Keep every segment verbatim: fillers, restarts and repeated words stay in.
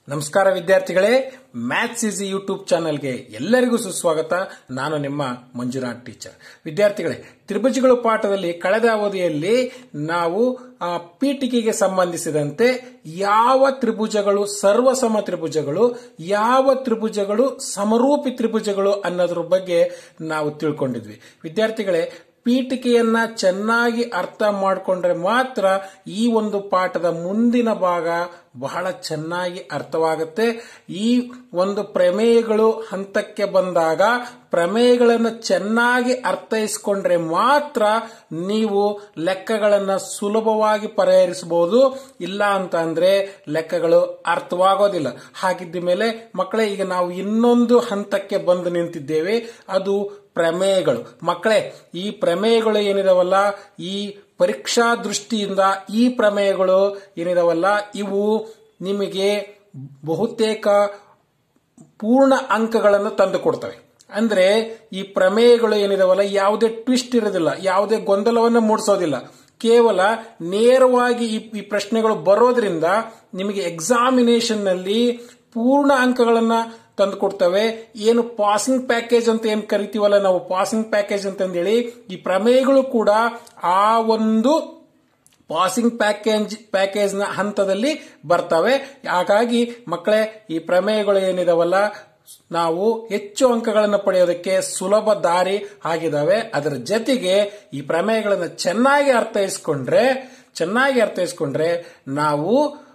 ನಮಸ್ಕಾರ ವಿದ್ಯಾರ್ಥಿಗಳೇ, maths easy YouTube ಚಾನೆಲ್ಗೆ ಎಲ್ಲರಿಗೂ ಸುಸ್ವಾಗತ. ನಾನು ನಿಮ್ಮ ಮಂಜುನಾಥ್ ಟೀಚರ್. ವಿದ್ಯಾರ್ಥಿಗಳೇ, ತ್ರಿಭುಜಗಳು ಪಾಠದಲ್ಲಿ ಕಳೆದ ಅವಧಿಯಲ್ಲಿ ನಾವು ಪೀಠಿಕೆಗೆ ಸಂಬಂಧಿಸಿದಂತೆ ಯಾವ ತ್ರಿಭುಜಗಳು ಸರ್ವಸಮ ತ್ರಿಭುಜಗಳು, ಯಾವ ತ್ರಿಭುಜಗಳು ಸಮರೂಪಿ ತ್ರಿಭುಜಗಳು ಅನ್ನೋದ್ರ ಬಗ್ಗೆ ನಾವು ತಿಳ್ಕೊಂಡಿದ್ವಿ. ವಿದ್ಯಾರ್ಥಿಗಳೇ, ಪೀಠಿಕೆಯನ್ನ ಚೆನ್ನಾಗಿ ಅರ್ಥ ಮಾಡಿಕೊಂಡ್ರೆ ಮಾತ್ರ ಈ ಒಂದು ಪಾಠದ ಮುಂದಿನ ಭಾಗ ಬಹಳ ಚೆನ್ನಾಗಿ ಅರ್ಥವಾಗುತ್ತೆ. ಈ ಒಂದು ಪ್ರಮೇಯಗಳು ಹಂತಕ್ಕೆ ಬಂದಾಗ ಪ್ರಮೇಯಗಳನ್ನು ಚೆನ್ನಾಗಿ ಅರ್ಥೈಸಿಕೊಂಡ್ರೆ ಮಾತ್ರ ನೀವು ಲೆಕ್ಕಗಳನ್ನು ಸುಲಭವಾಗಿ ಪರಿಹರಿಸಬಹುದು. ಇಲ್ಲ ಅಂತ ಅಂದ್ರೆ ಲೆಕ್ಕಗಳು ಅರ್ಥವಾಗೋದಿಲ್ಲ. ಹಾಗಿದ್ದ ಮೇಲೆ ಮಕ್ಕಳೇ, ಈಗ ನಾವು ಇನ್ನೊಂದು ಹಂತಕ್ಕೆ ಬಂದು ನಿಂತಿದ್ದೇವೆ, ಅದು ಪ್ರಮೇಯಗಳು. ಮಕ್ಕಳೇ, ಈ ಪ್ರಮೇಯಗಳು ಏನಿದಾವಲ್ಲ, ಈ ಪರೀಕ್ಷಾ ದೃಷ್ಟಿಯಿಂದ ಈ ಪ್ರಮೇಯಗಳು ಏನಿದಾವಲ್ಲ, ಇವು ನಿಮಗೆ ಬಹುತೇಕ ಪೂರ್ಣ ಅಂಕಗಳನ್ನು ತಂದು ಕೊಡ್ತವೆ. ಅಂದ್ರೆ ಈ ಪ್ರಮೇಯಗಳು ಏನಿದಾವಲ್ಲ, ಯಾವುದೇ ಟ್ವಿಸ್ಟ್ ಇರೋದಿಲ್ಲ, ಯಾವುದೇ ಗೊಂದಲವನ್ನು ಮೂಡಿಸೋದಿಲ್ಲ. ಕೇವಲ ನೇರವಾಗಿ ಈ ಪ್ರಶ್ನೆಗಳು ಬರೋದ್ರಿಂದ ನಿಮಗೆ ಎಕ್ಸಾಮಿನೇಷನ್ ನಲ್ಲಿ ಪೂರ್ಣ ಅಂಕಗಳನ್ನ ತಂದು ಕೊಡ್ತವೆ. ಏನು ಪಾಸಿಂಗ್ ಪ್ಯಾಕೇಜ್ ಅಂತ ಏನ್ ಕರಿತೀವಲ್ಲ ನಾವು, ಪಾಸಿಂಗ್ ಪ್ಯಾಕೇಜ್ ಅಂತಂದೇಳಿ ಈ ಪ್ರಮೇಯಗಳು ಕೂಡ ಆ ಒಂದು ಪಾಸಿಂಗ್ ಪ್ಯಾಕೇಜ್ ಪ್ಯಾಕೇಜ್ ನ ಹಂತದಲ್ಲಿ ಬರ್ತವೆ. ಹಾಗಾಗಿ ಮಕ್ಕಳೇ, ಈ ಪ್ರಮೇಯಗಳು ಏನಿದಾವಲ್ಲ, ನಾವು ಹೆಚ್ಚು ಅಂಕಗಳನ್ನು ಪಡೆಯೋದಕ್ಕೆ ಸುಲಭ ದಾರಿ ಆಗಿದಾವೆ. ಅದರ ಜೊತೆಗೆ ಈ ಪ್ರಮೇಯಗಳನ್ನು ಚೆನ್ನಾಗಿ ಅರ್ಥೈಸ್ಕೊಂಡ್ರೆ ಚೆನ್ನಾಗಿ ಅರ್ಥೈಸ್ಕೊಂಡ್ರೆ ನಾವು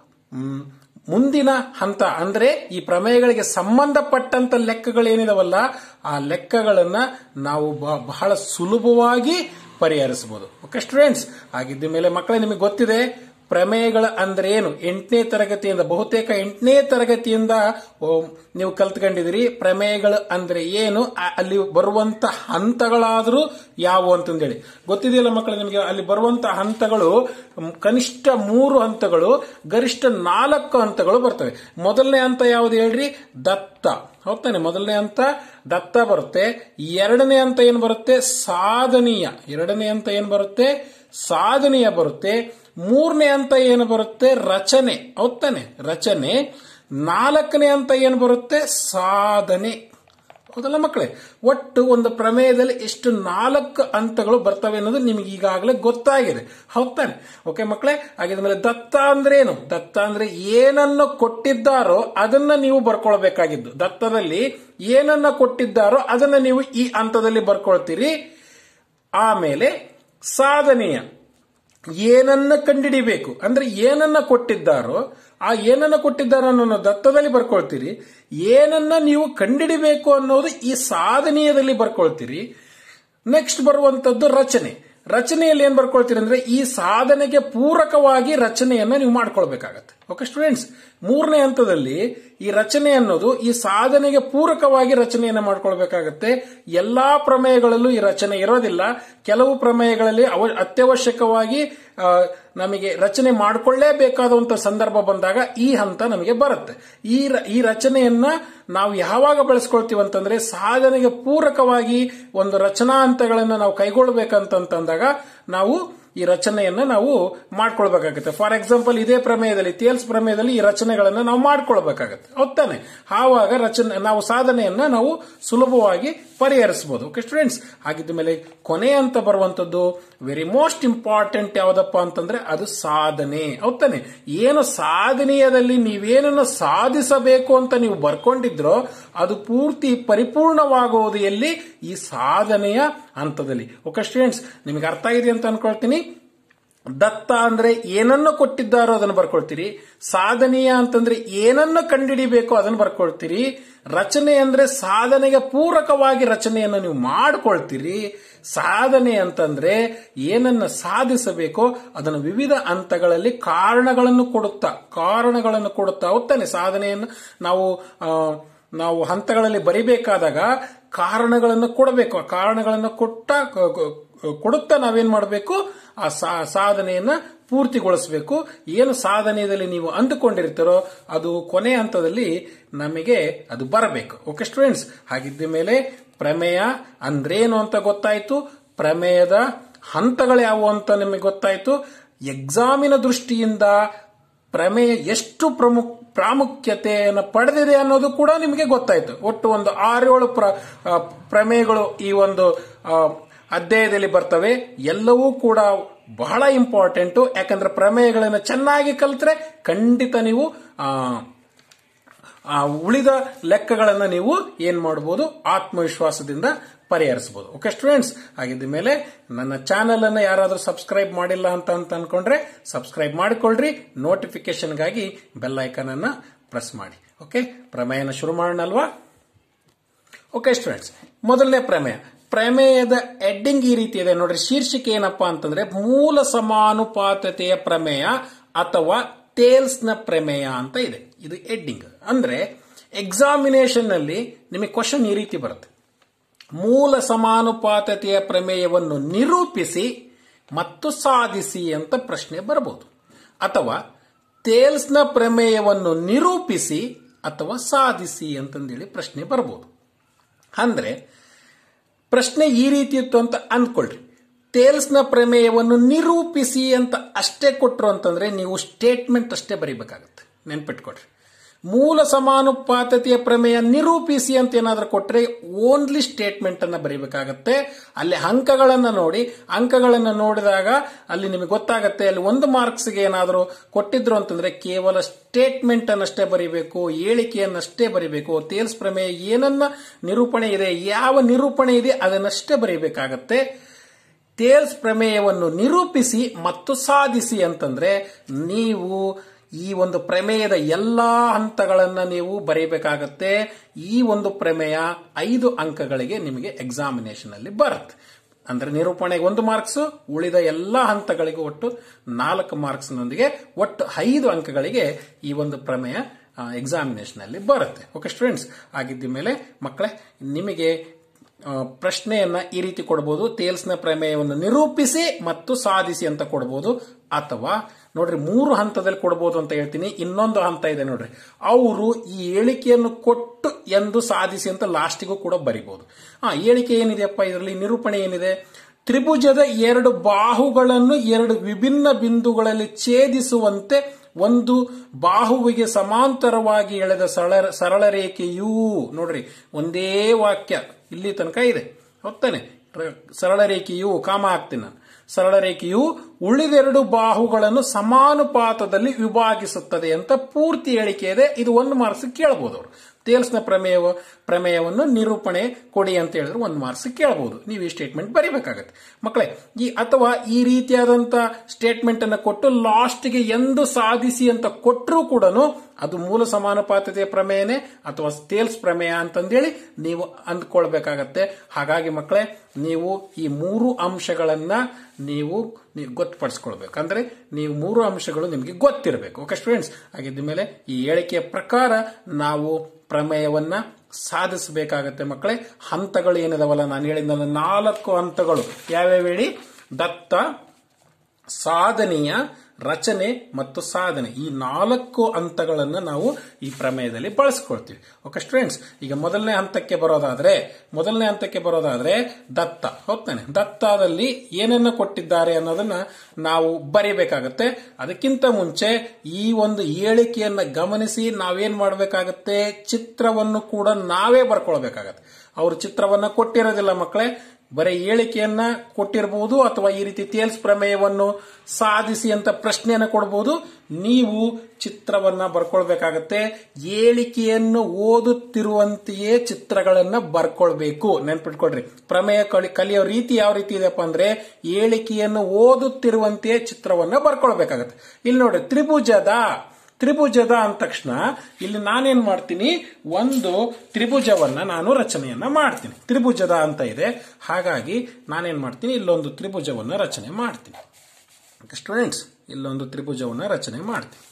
ಮುಂದಿನ ಹಂತ ಅಂದ್ರೆ ಈ ಪ್ರಮೇಯಗಳಿಗೆ ಸಂಬಂಧಪಟ್ಟಂತ ಲೆಕ್ಕಗಳೇನಿದಾವಲ್ಲ, ಆ ಲೆಕ್ಕಗಳನ್ನ ನಾವು ಬಹಳ ಸುಲಭವಾಗಿ ಪರಿಹರಿಸಬಹುದು. ಓಕೆ ಸ್ಟೂಡೆಂಟ್ಸ್, ಹಾಗಿದ್ದ ಮೇಲೆ ಮಕ್ಕಳೇ, ನಿಮಗೆ ಗೊತ್ತಿದೆ ಪ್ರಮೇಯಗಳ ಅಂದ್ರೆ ಏನು. ಎಂಟನೇ ತರಗತಿಯಿಂದ ಬಹುತೇಕ ಎಂಟನೇ ತರಗತಿಯಿಂದ ನೀವು ಕಲ್ತ್ಕೊಂಡಿದ್ದೀರಿ ಪ್ರಮೇಯಗಳು ಅಂದ್ರೆ ಏನು, ಅಲ್ಲಿ ಬರುವಂತ ಹಂತಗಳಾದ್ರೂ ಯಾವುವು ಅಂತಂದೇಳಿ ಗೊತ್ತಿದೆಯಲ್ಲ ಮಕ್ಕಳೇ ನಿಮಗೆ. ಅಲ್ಲಿ ಬರುವಂತ ಹಂತಗಳು ಕನಿಷ್ಠ ಮೂರು ಹಂತಗಳು, ಗರಿಷ್ಠ ನಾಲ್ಕು ಹಂತಗಳು ಬರ್ತವೆ. ಮೊದಲನೇ ಹಂತ ಯಾವುದು ಹೇಳ್ರಿ? ದತ್ತ. ಹೌದಾನೆ, ಮೊದಲನೇ ಹಂತ ದತ್ತ ಬರುತ್ತೆ. ಎರಡನೇ ಹಂತ ಏನು ಬರುತ್ತೆ? ಸಾಧನೀಯ. ಎರಡನೇ ಹಂತ ಏನು ಬರುತ್ತೆ? ಸಾಧನೀಯ ಬರುತ್ತೆ. ಮೂರನೇ ಹಂತ ಏನು ಬರುತ್ತೆ? ರಚನೆ. ಹೌದಾನೆ, ರಚನೆ. ನಾಲ್ಕನೇ ಹಂತ ಏನು ಬರುತ್ತೆ? ಸಾಧನೆ. ಹೌದಲ್ಲ ಮಕ್ಕಳೇ? ಒಟ್ಟು ಒಂದು ಪ್ರಮೇಯದಲ್ಲಿ ಎಷ್ಟು ನಾಲ್ಕು ಹಂತಗಳು ಬರ್ತವೆ ಅನ್ನೋದು ನಿಮಗೆ ಈಗಾಗಲೇ ಗೊತ್ತಾಗಿದೆ. ಹೌದಾನೆ? ಓಕೆ ಮಕ್ಕಳೇ, ಹಾಗಿದ್ಮೇಲೆ ದತ್ತ ಅಂದ್ರೆ ಏನು? ದತ್ತ ಅಂದ್ರೆ ಏನನ್ನು ಕೊಟ್ಟಿದ್ದಾರೋ ಅದನ್ನ ನೀವು ಬರ್ಕೊಳ್ಬೇಕಾಗಿದ್ದು. ದತ್ತದಲ್ಲಿ ಏನನ್ನ ಕೊಟ್ಟಿದ್ದಾರೋ ಅದನ್ನ ನೀವು ಈ ಹಂತದಲ್ಲಿ ಬರ್ಕೊಳ್ತೀರಿ. ಆಮೇಲೆ ಸಾಧನೀಯ, ಏನನ್ನ ಕಂಡುಹಿಡಿಬೇಕು ಅಂದ್ರೆ ಏನನ್ನ ಕೊಟ್ಟಿದ್ದಾರೋ ಆ ಏನನ್ನ ಕೊಟ್ಟಿದ್ದಾರೋ ಅನ್ನೋ ದತ್ತದಲ್ಲಿ ಬರ್ಕೊಳ್ತೀರಿ. ಏನನ್ನ ನೀವು ಕಂಡುಹಿಡಿಬೇಕು ಅನ್ನೋದು ಈ ಸಾಧನೀಯದಲ್ಲಿ ಬರ್ಕೊಳ್ತೀರಿ. ನೆಕ್ಸ್ಟ್ ಬರುವಂತದ್ದು ರಚನೆ. ರಚನೆಯಲ್ಲಿ ಏನ್ ಬರ್ಕೊಳ್ತೀರಿ ಅಂದ್ರೆ ಈ ಸಾಧನೆಗೆ ಪೂರಕವಾಗಿ ರಚನೆಯನ್ನ ನೀವು ಮಾಡ್ಕೊಳ್ಬೇಕಾಗತ್ತೆ. ಓಕೆ ಸ್ಟೂಡೆಂಟ್ಸ್, ಮೂರನೇ ಹಂತದಲ್ಲಿ ಈ ರಚನೆ ಅನ್ನೋದು ಈ ಸಾಧನೆಗೆ ಪೂರಕವಾಗಿ ರಚನೆಯನ್ನ ಮಾಡ್ಕೊಳ್ಬೇಕಾಗತ್ತೆ. ಎಲ್ಲಾ ಪ್ರಮೇಯಗಳಲ್ಲೂ ಈ ರಚನೆ ಇರೋದಿಲ್ಲ. ಕೆಲವು ಪ್ರಮೇಯಗಳಲ್ಲಿ ಅತ್ಯವಶ್ಯಕವಾಗಿ ನಮಗೆ ರಚನೆ ಮಾಡಿಕೊಳ್ಳೇಬೇಕಾದಂತ ಸಂದರ್ಭ ಬಂದಾಗ ಈ ಹಂತ ನಮಗೆ ಬರುತ್ತೆ. ಈ ಈ ರಚನೆಯನ್ನ ನಾವು ಯಾವಾಗ ಬಳಸ್ಕೊಳ್ತೀವಿ ಅಂತಂದ್ರೆ ಸಾಧನೆಗೆ ಪೂರಕವಾಗಿ ಒಂದು ರಚನಾ ಹಂತಗಳನ್ನ ನಾವು ಕೈಗೊಳ್ಳಬೇಕಂತಂದಾಗ ನಾವು ಈ ರಚನೆಯನ್ನ ನಾವು ಮಾಡ್ಕೊಳ್ಬೇಕಾಗತ್ತೆ. ಫಾರ್ ಎಕ್ಸಾಂಪಲ್, ಇದೇ ಪ್ರಮೇಯದಲ್ಲಿ ಥೇಲ್ಸ್ ಪ್ರಮೇಯದಲ್ಲಿ ಈ ರಚನೆಗಳನ್ನ ನಾವು ಮಾಡ್ಕೊಳ್ಬೇಕಾಗತ್ತೆ. ಹೌದಾನೆ? ಆವಾಗ ರಚನೆ ನಾವು ಸಾಧನೆಯನ್ನ ನಾವು ಸುಲಭವಾಗಿ ಪರಿಹರಿಸಬಹುದು. ಓಕೆ ಸ್ಟೂಡೆಂಟ್ಸ್, ಹಾಗಿದ್ದ ಮೇಲೆ ಕೊನೆ ಅಂತ ಬರುವಂತದ್ದು ವೆರಿ ಮೋಸ್ಟ್ ಇಂಪಾರ್ಟೆಂಟ್ ಯಾವುದಪ್ಪ ಅಂತಂದ್ರೆ ಅದು ಸಾಧನೆ. ಹೌದಾನೆ? ಏನು ಸಾಧನೀಯದಲ್ಲಿ ನೀವೇನನ್ನು ಸಾಧಿಸಬೇಕು ಅಂತ ನೀವು ಬರ್ಕೊಂಡಿದ್ರೋ ಅದು ಪೂರ್ತಿ ಪರಿಪೂರ್ಣವಾಗುವುದು ಎಲ್ಲಿ? ಈ ಸಾಧನೆಯ ಹಂತದಲ್ಲಿ. ಓಕೆ ಸ್ಟೂಡೆಂಟ್ಸ್, ನಿಮಗೆ ಅರ್ಥ ಆಗಿದೆ ಅಂತ ಅನ್ಕೊಳ್ತೀನಿ. ದತ್ತ ಅಂದ್ರೆ ಏನನ್ನು ಕೊಟ್ಟಿದ್ದಾರೋ ಅದನ್ನು ಬರ್ಕೊಳ್ತೀರಿ. ಸಾಧನೀಯ ಅಂತಂದ್ರೆ ಏನನ್ನು ಕಂಡುಹಿಡಿಬೇಕು ಅದನ್ನು ಬರ್ಕೊಳ್ತೀರಿ. ರಚನೆ ಅಂದ್ರೆ ಸಾಧನೆಗೆ ಪೂರಕವಾಗಿ ರಚನೆಯನ್ನು ನೀವು ಮಾಡ್ಕೊಳ್ತೀರಿ. ಸಾಧನೆ ಅಂತಂದ್ರೆ ಏನನ್ನ ಸಾಧಿಸಬೇಕೋ ಅದನ್ನು ವಿವಿಧ ಹಂತಗಳಲ್ಲಿ ಕಾರಣಗಳನ್ನು ಕೊಡುತ್ತಾ ಕಾರಣಗಳನ್ನು ಕೊಡುತ್ತಾ ಹೋಗ್ತಾನೆ. ಸಾಧನೆಯನ್ನು ನಾವು ನಾವು ಹಂತಗಳಲ್ಲಿ ಬರಿಬೇಕಾದಾಗ ಕಾರಣಗಳನ್ನು ಕೊಡಬೇಕು. ಆ ಕಾರಣಗಳನ್ನು ಕೊಟ್ಟ ಕೊಡುತ್ತಾ ನಾವೇನ್ ಮಾಡಬೇಕು? ಆ ಸಾಧನೆಯನ್ನ ಪೂರ್ತಿಗೊಳಿಸಬೇಕು. ಏನು ಸಾಧನೆಯಲ್ಲಿ ನೀವು ಅಂದುಕೊಂಡಿರ್ತೀರೋ ಅದು ಕೊನೆ ಹಂತದಲ್ಲಿ ನಮಗೆ ಅದು ಬರಬೇಕು. ಓಕೆ ಸ್ಟೂಡೆಂಟ್ಸ್, ಹಾಗಿದ್ದ ಮೇಲೆ ಪ್ರಮೇಯ ಅಂದ್ರೇನು ಅಂತ ಗೊತ್ತಾಯ್ತು. ಪ್ರಮೇಯದ ಹಂತಗಳು ಯಾವುವು ಅಂತ ನಿಮಗೆ ಗೊತ್ತಾಯ್ತು. ಎಕ್ಸಾಮಿನ ದೃಷ್ಟಿಯಿಂದ ಪ್ರಮೇಯ ಎಷ್ಟು ಪ್ರಮುಖ ಪ್ರಾಮುಖ್ಯತೆಯನ್ನು ಪಡೆದಿದೆ ಅನ್ನೋದು ಕೂಡ ನಿಮಗೆ ಗೊತ್ತಾಯ್ತು. ಒಟ್ಟು ಒಂದು ಆರೇಳು ಪ್ರ ಪ್ರಮೇಯಗಳು ಈ ಒಂದು ಅಧ್ಯಾಯದಲ್ಲಿ ಬರ್ತವೆ. ಎಲ್ಲವೂ ಕೂಡ ಬಹಳ ಇಂಪಾರ್ಟೆಂಟು. ಯಾಕಂದ್ರೆ ಪ್ರಮೇಯಗಳನ್ನು ಚೆನ್ನಾಗಿ ಕಲಿತ್ರೆ ಖಂಡಿತ ನೀವು ಉಳಿದ ಲೆಕ್ಕಗಳನ್ನು ನೀವು ಏನ್ ಮಾಡಬಹುದು, ಆತ್ಮವಿಶ್ವಾಸದಿಂದ ಪರಿಹರಿಸಬಹುದು. ಓಕೆ ಸ್ಟೂಡೆಂಟ್ಸ್, ಹಾಗಿದ್ದ ಮೇಲೆ ನನ್ನ ಚಾನೆಲ್ ಅನ್ನು ಯಾರಾದರೂ ಸಬ್ಸ್ಕ್ರೈಬ್ ಮಾಡಿಲ್ಲ ಅಂತ ಅಂತ ಅನ್ಕೊಂಡ್ರೆ ಸಬ್ಸ್ಕ್ರೈಬ್ ಮಾಡಿಕೊಳ್ಳ್ರಿ. ನೋಟಿಫಿಕೇಶನ್ಗಾಗಿ ಬೆಲ್ ಐಕಾನ್ ಅನ್ನ ಪ್ರೆಸ್ ಮಾಡಿ. ಓಕೆ, ಪ್ರಮೇಯನ ಶುರು ಮಾಡೋಣಲ್ವಾ? ಓಕೆ ಸ್ಟೂಡೆಂಟ್ಸ್, ಮೊದಲನೇ ಪ್ರಮೇಯ. ಪ್ರಮೇಯದ ಹೆಡ್ಡಿಂಗ್ ಈ ರೀತಿ ಇದೆ ನೋಡ್ರಿ. ಶೀರ್ಷಿಕೆ ಏನಪ್ಪಾ ಅಂತಂದ್ರೆ ಮೂಲ ಸಮಾನುಪಾತತೆಯ ಪ್ರಮೇಯ ಅಥವಾ ಟೇಲ್ಸ್ನ ಪ್ರಮೇಯ ಅಂತ ಇದೆ. ಇದು ಹೆಡ್ಡಿಂಗ್. ಅಂದ್ರೆ ಎಕ್ಸಾಮಿನೇಷನ್ ನಲ್ಲಿ ನಿಮಗೆ ಕ್ವಶನ್ ಈ ರೀತಿ ಬರುತ್ತೆ. ಮೂಲ ಸಮಾನುಪಾತತೆಯ ಪ್ರಮೇಯವನ್ನು ನಿರೂಪಿಸಿ ಮತ್ತು ಸಾಧಿಸಿ ಅಂತ ಪ್ರಶ್ನೆ ಬರಬಹುದು. ಅಥವಾ ಟೇಲ್ಸ್ನ ಪ್ರಮೇಯವನ್ನು ನಿರೂಪಿಸಿ ಅಥವಾ ಸಾಧಿಸಿ ಅಂತಂದೇಳಿ ಪ್ರಶ್ನೆ ಬರಬಹುದು. ಅಂದ್ರೆ ಪ್ರಶ್ನೆ ಈ ರೀತಿ ಇತ್ತು ಅಂತ ಅಂದ್ಕೊಳ್ರಿ. ಟೇಲ್ಸ್ನ ಪ್ರಮೇಯವನ್ನು ನಿರೂಪಿಸಿ ಅಂತ ಅಷ್ಟೇ ಕೊಟ್ರು ಅಂತಂದ್ರೆ ನೀವು ಸ್ಟೇಟ್ಮೆಂಟ್ ಅಷ್ಟೇ ಬರೀಬೇಕಾಗುತ್ತೆ. ನೆನ್ಪಿಟ್ಕೊಡ್ರಿ. ಮೂಲ ಸಮಾನುಪಾತತೆಯ ಪ್ರಮೇಯ ನಿರೂಪಿಸಿ ಅಂತ ಏನಾದ್ರೂ ಕೊಟ್ರೆ ಓನ್ಲಿ ಸ್ಟೇಟ್ಮೆಂಟ್ ಅನ್ನ ಬರೀಬೇಕಾಗತ್ತೆ. ಅಲ್ಲಿ ಅಂಕಗಳನ್ನ ನೋಡಿ, ಅಂಕಗಳನ್ನ ನೋಡಿದಾಗ ಅಲ್ಲಿ ನಿಮಗೆ ಗೊತ್ತಾಗತ್ತೆ. ಅಲ್ಲಿ ಒಂದು ಮಾರ್ಕ್ಸ್ಗೆ ಏನಾದರೂ ಕೊಟ್ಟಿದ್ರು ಅಂತಂದ್ರೆ ಕೇವಲ ಸ್ಟೇಟ್ಮೆಂಟ್ ಅನ್ನಷ್ಟೇ ಬರೀಬೇಕು, ಹೇಳಿಕೆಯನ್ನಷ್ಟೇ ಬರೀಬೇಕು. ಟೇಲ್ಸ್ ಪ್ರಮೇಯ ಏನನ್ನ ನಿರೂಪಣೆ ಇದೆ, ಯಾವ ನಿರೂಪಣೆ ಇದೆ ಅದನ್ನಷ್ಟೇ ಬರೀಬೇಕಾಗತ್ತೆ. ಟೇಲ್ಸ್ ಪ್ರಮೇಯವನ್ನು ನಿರೂಪಿಸಿ ಮತ್ತು ಸಾಧಿಸಿ ಅಂತಂದ್ರೆ ನೀವು ಈ ಒಂದು ಪ್ರಮೇಯದ ಎಲ್ಲಾ ಹಂತಗಳನ್ನ ನೀವು ಬರೀಬೇಕಾಗತ್ತೆ. ಈ ಒಂದು ಪ್ರಮೇಯ ಐದು ಅಂಕಗಳಿಗೆ ನಿಮಗೆ ಎಕ್ಸಾಮಿನೇಷನ್ ಅಲ್ಲಿ ಬರುತ್ತೆ. ಅಂದ್ರೆ ನಿರೂಪಣೆಗೆ ಒಂದು ಮಾರ್ಕ್ಸ್, ಉಳಿದ ಎಲ್ಲಾ ಹಂತಗಳಿಗೆ ಒಟ್ಟು ನಾಲ್ಕು ಮಾರ್ಕ್ಸ್ ನೊಂದಿಗೆ ಒಟ್ಟು ಐದು ಅಂಕಗಳಿಗೆ ಈ ಒಂದು ಪ್ರಮೇಯ ಎಕ್ಸಾಮಿನೇಷನ್ ಅಲ್ಲಿ ಬರುತ್ತೆ. ಓಕೆ ಸ್ಟೂಡೆಂಟ್ಸ್, ಆಗಿದ್ದ ಮೇಲೆ ಮಕ್ಕಳೇ ನಿಮಗೆ ಪ್ರಶ್ನೆಯನ್ನ ಈ ರೀತಿ ಕೊಡಬಹುದು. ಟೇಲ್ಸ್ನ ಪ್ರಮೇಯವನ್ನು ನಿರೂಪಿಸಿ ಮತ್ತು ಸಾಧಿಸಿ ಅಂತ ಕೊಡಬಹುದು. ಅಥವಾ ನೋಡ್ರಿ ಮೂರು ಹಂತದಲ್ಲಿ ಕೊಡಬಹುದು ಅಂತ ಹೇಳ್ತೀನಿ. ಇನ್ನೊಂದು ಹಂತ ಇದೆ ನೋಡ್ರಿ. ಅವರು ಈ ಹೇಳಿಕೆಯನ್ನು ಕೊಟ್ಟು ಎಂದು ಸಾಧಿಸಿ ಅಂತ ಲಾಸ್ಟಿಗೂ ಕೂಡ ಬರಿಬಹುದು. ಆ ಹೇಳಿಕೆ ಏನಿದೆಯಪ್ಪ, ಇದರಲ್ಲಿ ನಿರೂಪಣೆ ಏನಿದೆ? ತ್ರಿಭುಜದ ಎರಡು ಬಾಹುಗಳನ್ನು ಎರಡು ವಿಭಿನ್ನ ಬಿಂದುಗಳಲ್ಲಿ ಛೇದಿಸುವಂತೆ ಒಂದು ಬಾಹುವಿಗೆ ಸಮಾಂತರವಾಗಿ ಎಳೆದ ಸರಳ ಸರಳ ರೇಖೆಯೂ, ನೋಡ್ರಿ ಒಂದೇ ವಾಕ್ಯ ಇಲ್ಲಿ ತನಕ ಇದೆ ಹೊತ್ತಾನೆ. ಸರಳ ರೇಖೆಯು ಕಾಮ ಹಾಕ್ತೀನಿ ನಾನು. ಸರಳ ರೇಖೆಯು ಉಳಿದೆರಡು ಬಾಹುಗಳನ್ನು ಸಮಾನುಪಾತದಲ್ಲಿ ವಿಭಾಗಿಸುತ್ತದೆ ಅಂತ ಪೂರ್ತಿ ಹೇಳಿಕೆ ಇದೆ. ಇದು ಒಂದು ಮಾರ್ಕ್ಸ್ ಕೇಳಬಹುದು. ಅವರು ಟೇಲ್ಸ್ನ ಪ್ರಮೇಯ ಪ್ರಮೇಯವನ್ನು ನಿರೂಪಣೆ ಕೊಡಿ ಅಂತ ಹೇಳಿದ್ರೆ ಒಂದು ಮಾರ್ಕ್ಸ್ ಕೇಳಬಹುದು. ನೀವು ಈ ಸ್ಟೇಟ್ಮೆಂಟ್ ಬರೀಬೇಕಾಗತ್ತೆ ಮಕ್ಕಳೇ. ಈ ಅಥವಾ ಈ ರೀತಿಯಾದಂತ ಸ್ಟೇಟ್ಮೆಂಟ್ ಅನ್ನು ಕೊಟ್ಟು ಲಾಸ್ಟ್ಗೆ ಎಂದು ಸಾಧಿಸಿ ಅಂತ ಕೊಟ್ಟರೂ ಕೂಡ ಅದು ಮೂಲ ಸಮಾನುಪಾತತೆಯ ಪ್ರಮೇಯನೇ ಅಥವಾ ಟೇಲ್ಸ್ ಪ್ರಮೇಯ ಅಂತಂದೇಳಿ ನೀವು ಅಂದ್ಕೊಳ್ಬೇಕಾಗತ್ತೆ. ಹಾಗಾಗಿ ಮಕ್ಕಳೇ ನೀವು ಈ ಮೂರು ಅಂಶಗಳನ್ನ ನೀವು ಗೊತ್ತುಪಡಿಸ್ಕೊಳ್ಬೇಕು. ಅಂದ್ರೆ ನೀವು ಮೂರು ಅಂಶಗಳು ನಿಮಗೆ ಗೊತ್ತಿರಬೇಕು. ಓಕೆ ಸ್ಟೂಡೆಂಟ್ಸ್, ಹಾಗಿದ್ದ ಮೇಲೆ ಈ ಹೇಳಿಕೆಯ ಪ್ರಕಾರ ನಾವು ಪ್ರಮೇಯವನ್ನ ಸಾಧಿಸಬೇಕಾಗತ್ತೆ ಮಕ್ಕಳೇ. ಹಂತಗಳು ಏನಿದಾವಲ್ಲ, ನಾನು ಹೇಳಿದ ನಾಲ್ಕು ಹಂತಗಳು ಯಾವ್ಯಾವ ಹೇಳಿ? ದತ್ತ, ಸಾಧನೆಯ, ರಚನೆ ಮತ್ತು ಸಾಧನೆ. ಈ ನಾಲ್ಕು ಹಂತಗಳನ್ನು ನಾವು ಈ ಪ್ರಮೇಯದಲ್ಲಿ ಬಳಸ್ಕೊಳ್ತೀವಿ. ಓಕೆ ಸ್ಟೂಡೆಂಟ್ಸ್, ಈಗ ಮೊದಲನೇ ಹಂತಕ್ಕೆ ಬರೋದಾದ್ರೆ ಮೊದಲನೇ ಹಂತಕ್ಕೆ ಬರೋದಾದ್ರೆ ದತ್ತ ಹೋಗ್ತಾನೆ. ದತ್ತದಲ್ಲಿ ಏನನ್ನ ಕೊಟ್ಟಿದ್ದಾರೆ ಅನ್ನೋದನ್ನ ನಾವು ಬರೀಬೇಕಾಗತ್ತೆ. ಅದಕ್ಕಿಂತ ಮುಂಚೆ ಈ ಒಂದು ಹೇಳಿಕೆಯನ್ನ ಗಮನಿಸಿ ನಾವೇನ್ ಮಾಡಬೇಕಾಗತ್ತೆ? ಚಿತ್ರವನ್ನು ಕೂಡ ನಾವೇ ಬರ್ಕೊಳ್ಬೇಕಾಗತ್ತೆ. ಅವರು ಚಿತ್ರವನ್ನ ಕೊಟ್ಟಿರೋದಿಲ್ಲ ಮಕ್ಕಳೇ, ಬರೀ ಹೇಳಿಕೆಯನ್ನ ಕೊಟ್ಟಿರಬಹುದು ಅಥವಾ ಈ ರೀತಿ ಟೇಲ್ಸ್ ಪ್ರಮೇಯವನ್ನು ಸಾಧಿಸಿ ಅಂತ ಪ್ರಶ್ನೆಯನ್ನ ಕೊಡಬಹುದು. ನೀವು ಚಿತ್ರವನ್ನ ಬರ್ಕೊಳ್ಬೇಕಾಗತ್ತೆ. ಹೇಳಿಕೆಯನ್ನು ಓದುತ್ತಿರುವಂತೆಯೇ ಚಿತ್ರಗಳನ್ನ ಬರ್ಕೊಳ್ಬೇಕು. ನೆನ್ಪಿಟ್ಕೊಳ್ರಿ, ಪ್ರಮೇಯ ಕಲಿಯೋ ರೀತಿ ಯಾವ ರೀತಿ ಇದೆಯಪ್ಪ ಅಂದ್ರೆ ಹೇಳಿಕೆಯನ್ನು ಓದುತ್ತಿರುವಂತೆಯೇ ಚಿತ್ರವನ್ನ ಬರ್ಕೊಳ್ಬೇಕಾಗತ್ತೆ. ಇಲ್ಲಿ ನೋಡ್ರಿ, ತ್ರಿಭುಜದ ತ್ರಿಭುಜದ ಅಂದ ತಕ್ಷಣ ಇಲ್ಲಿ ನಾನೇನ್ ಮಾಡ್ತೀನಿ? ಒಂದು ತ್ರಿಭುಜವನ್ನ ನಾನು ರಚನೆಯನ್ನ ಮಾಡ್ತೀನಿ. ತ್ರಿಭುಜದ ಅಂತ ಇದೆ, ಹಾಗಾಗಿ ನಾನೇನ್ ಮಾಡ್ತೀನಿ? ಇಲ್ಲೊಂದು ತ್ರಿಭುಜವನ್ನ ರಚನೆ ಮಾಡ್ತೀನಿ. ಸ್ಟೂಡೆಂಟ್ಸ್, ಇಲ್ಲೊಂದು ತ್ರಿಭುಜವನ್ನ ರಚನೆ ಮಾಡ್ತೀನಿ.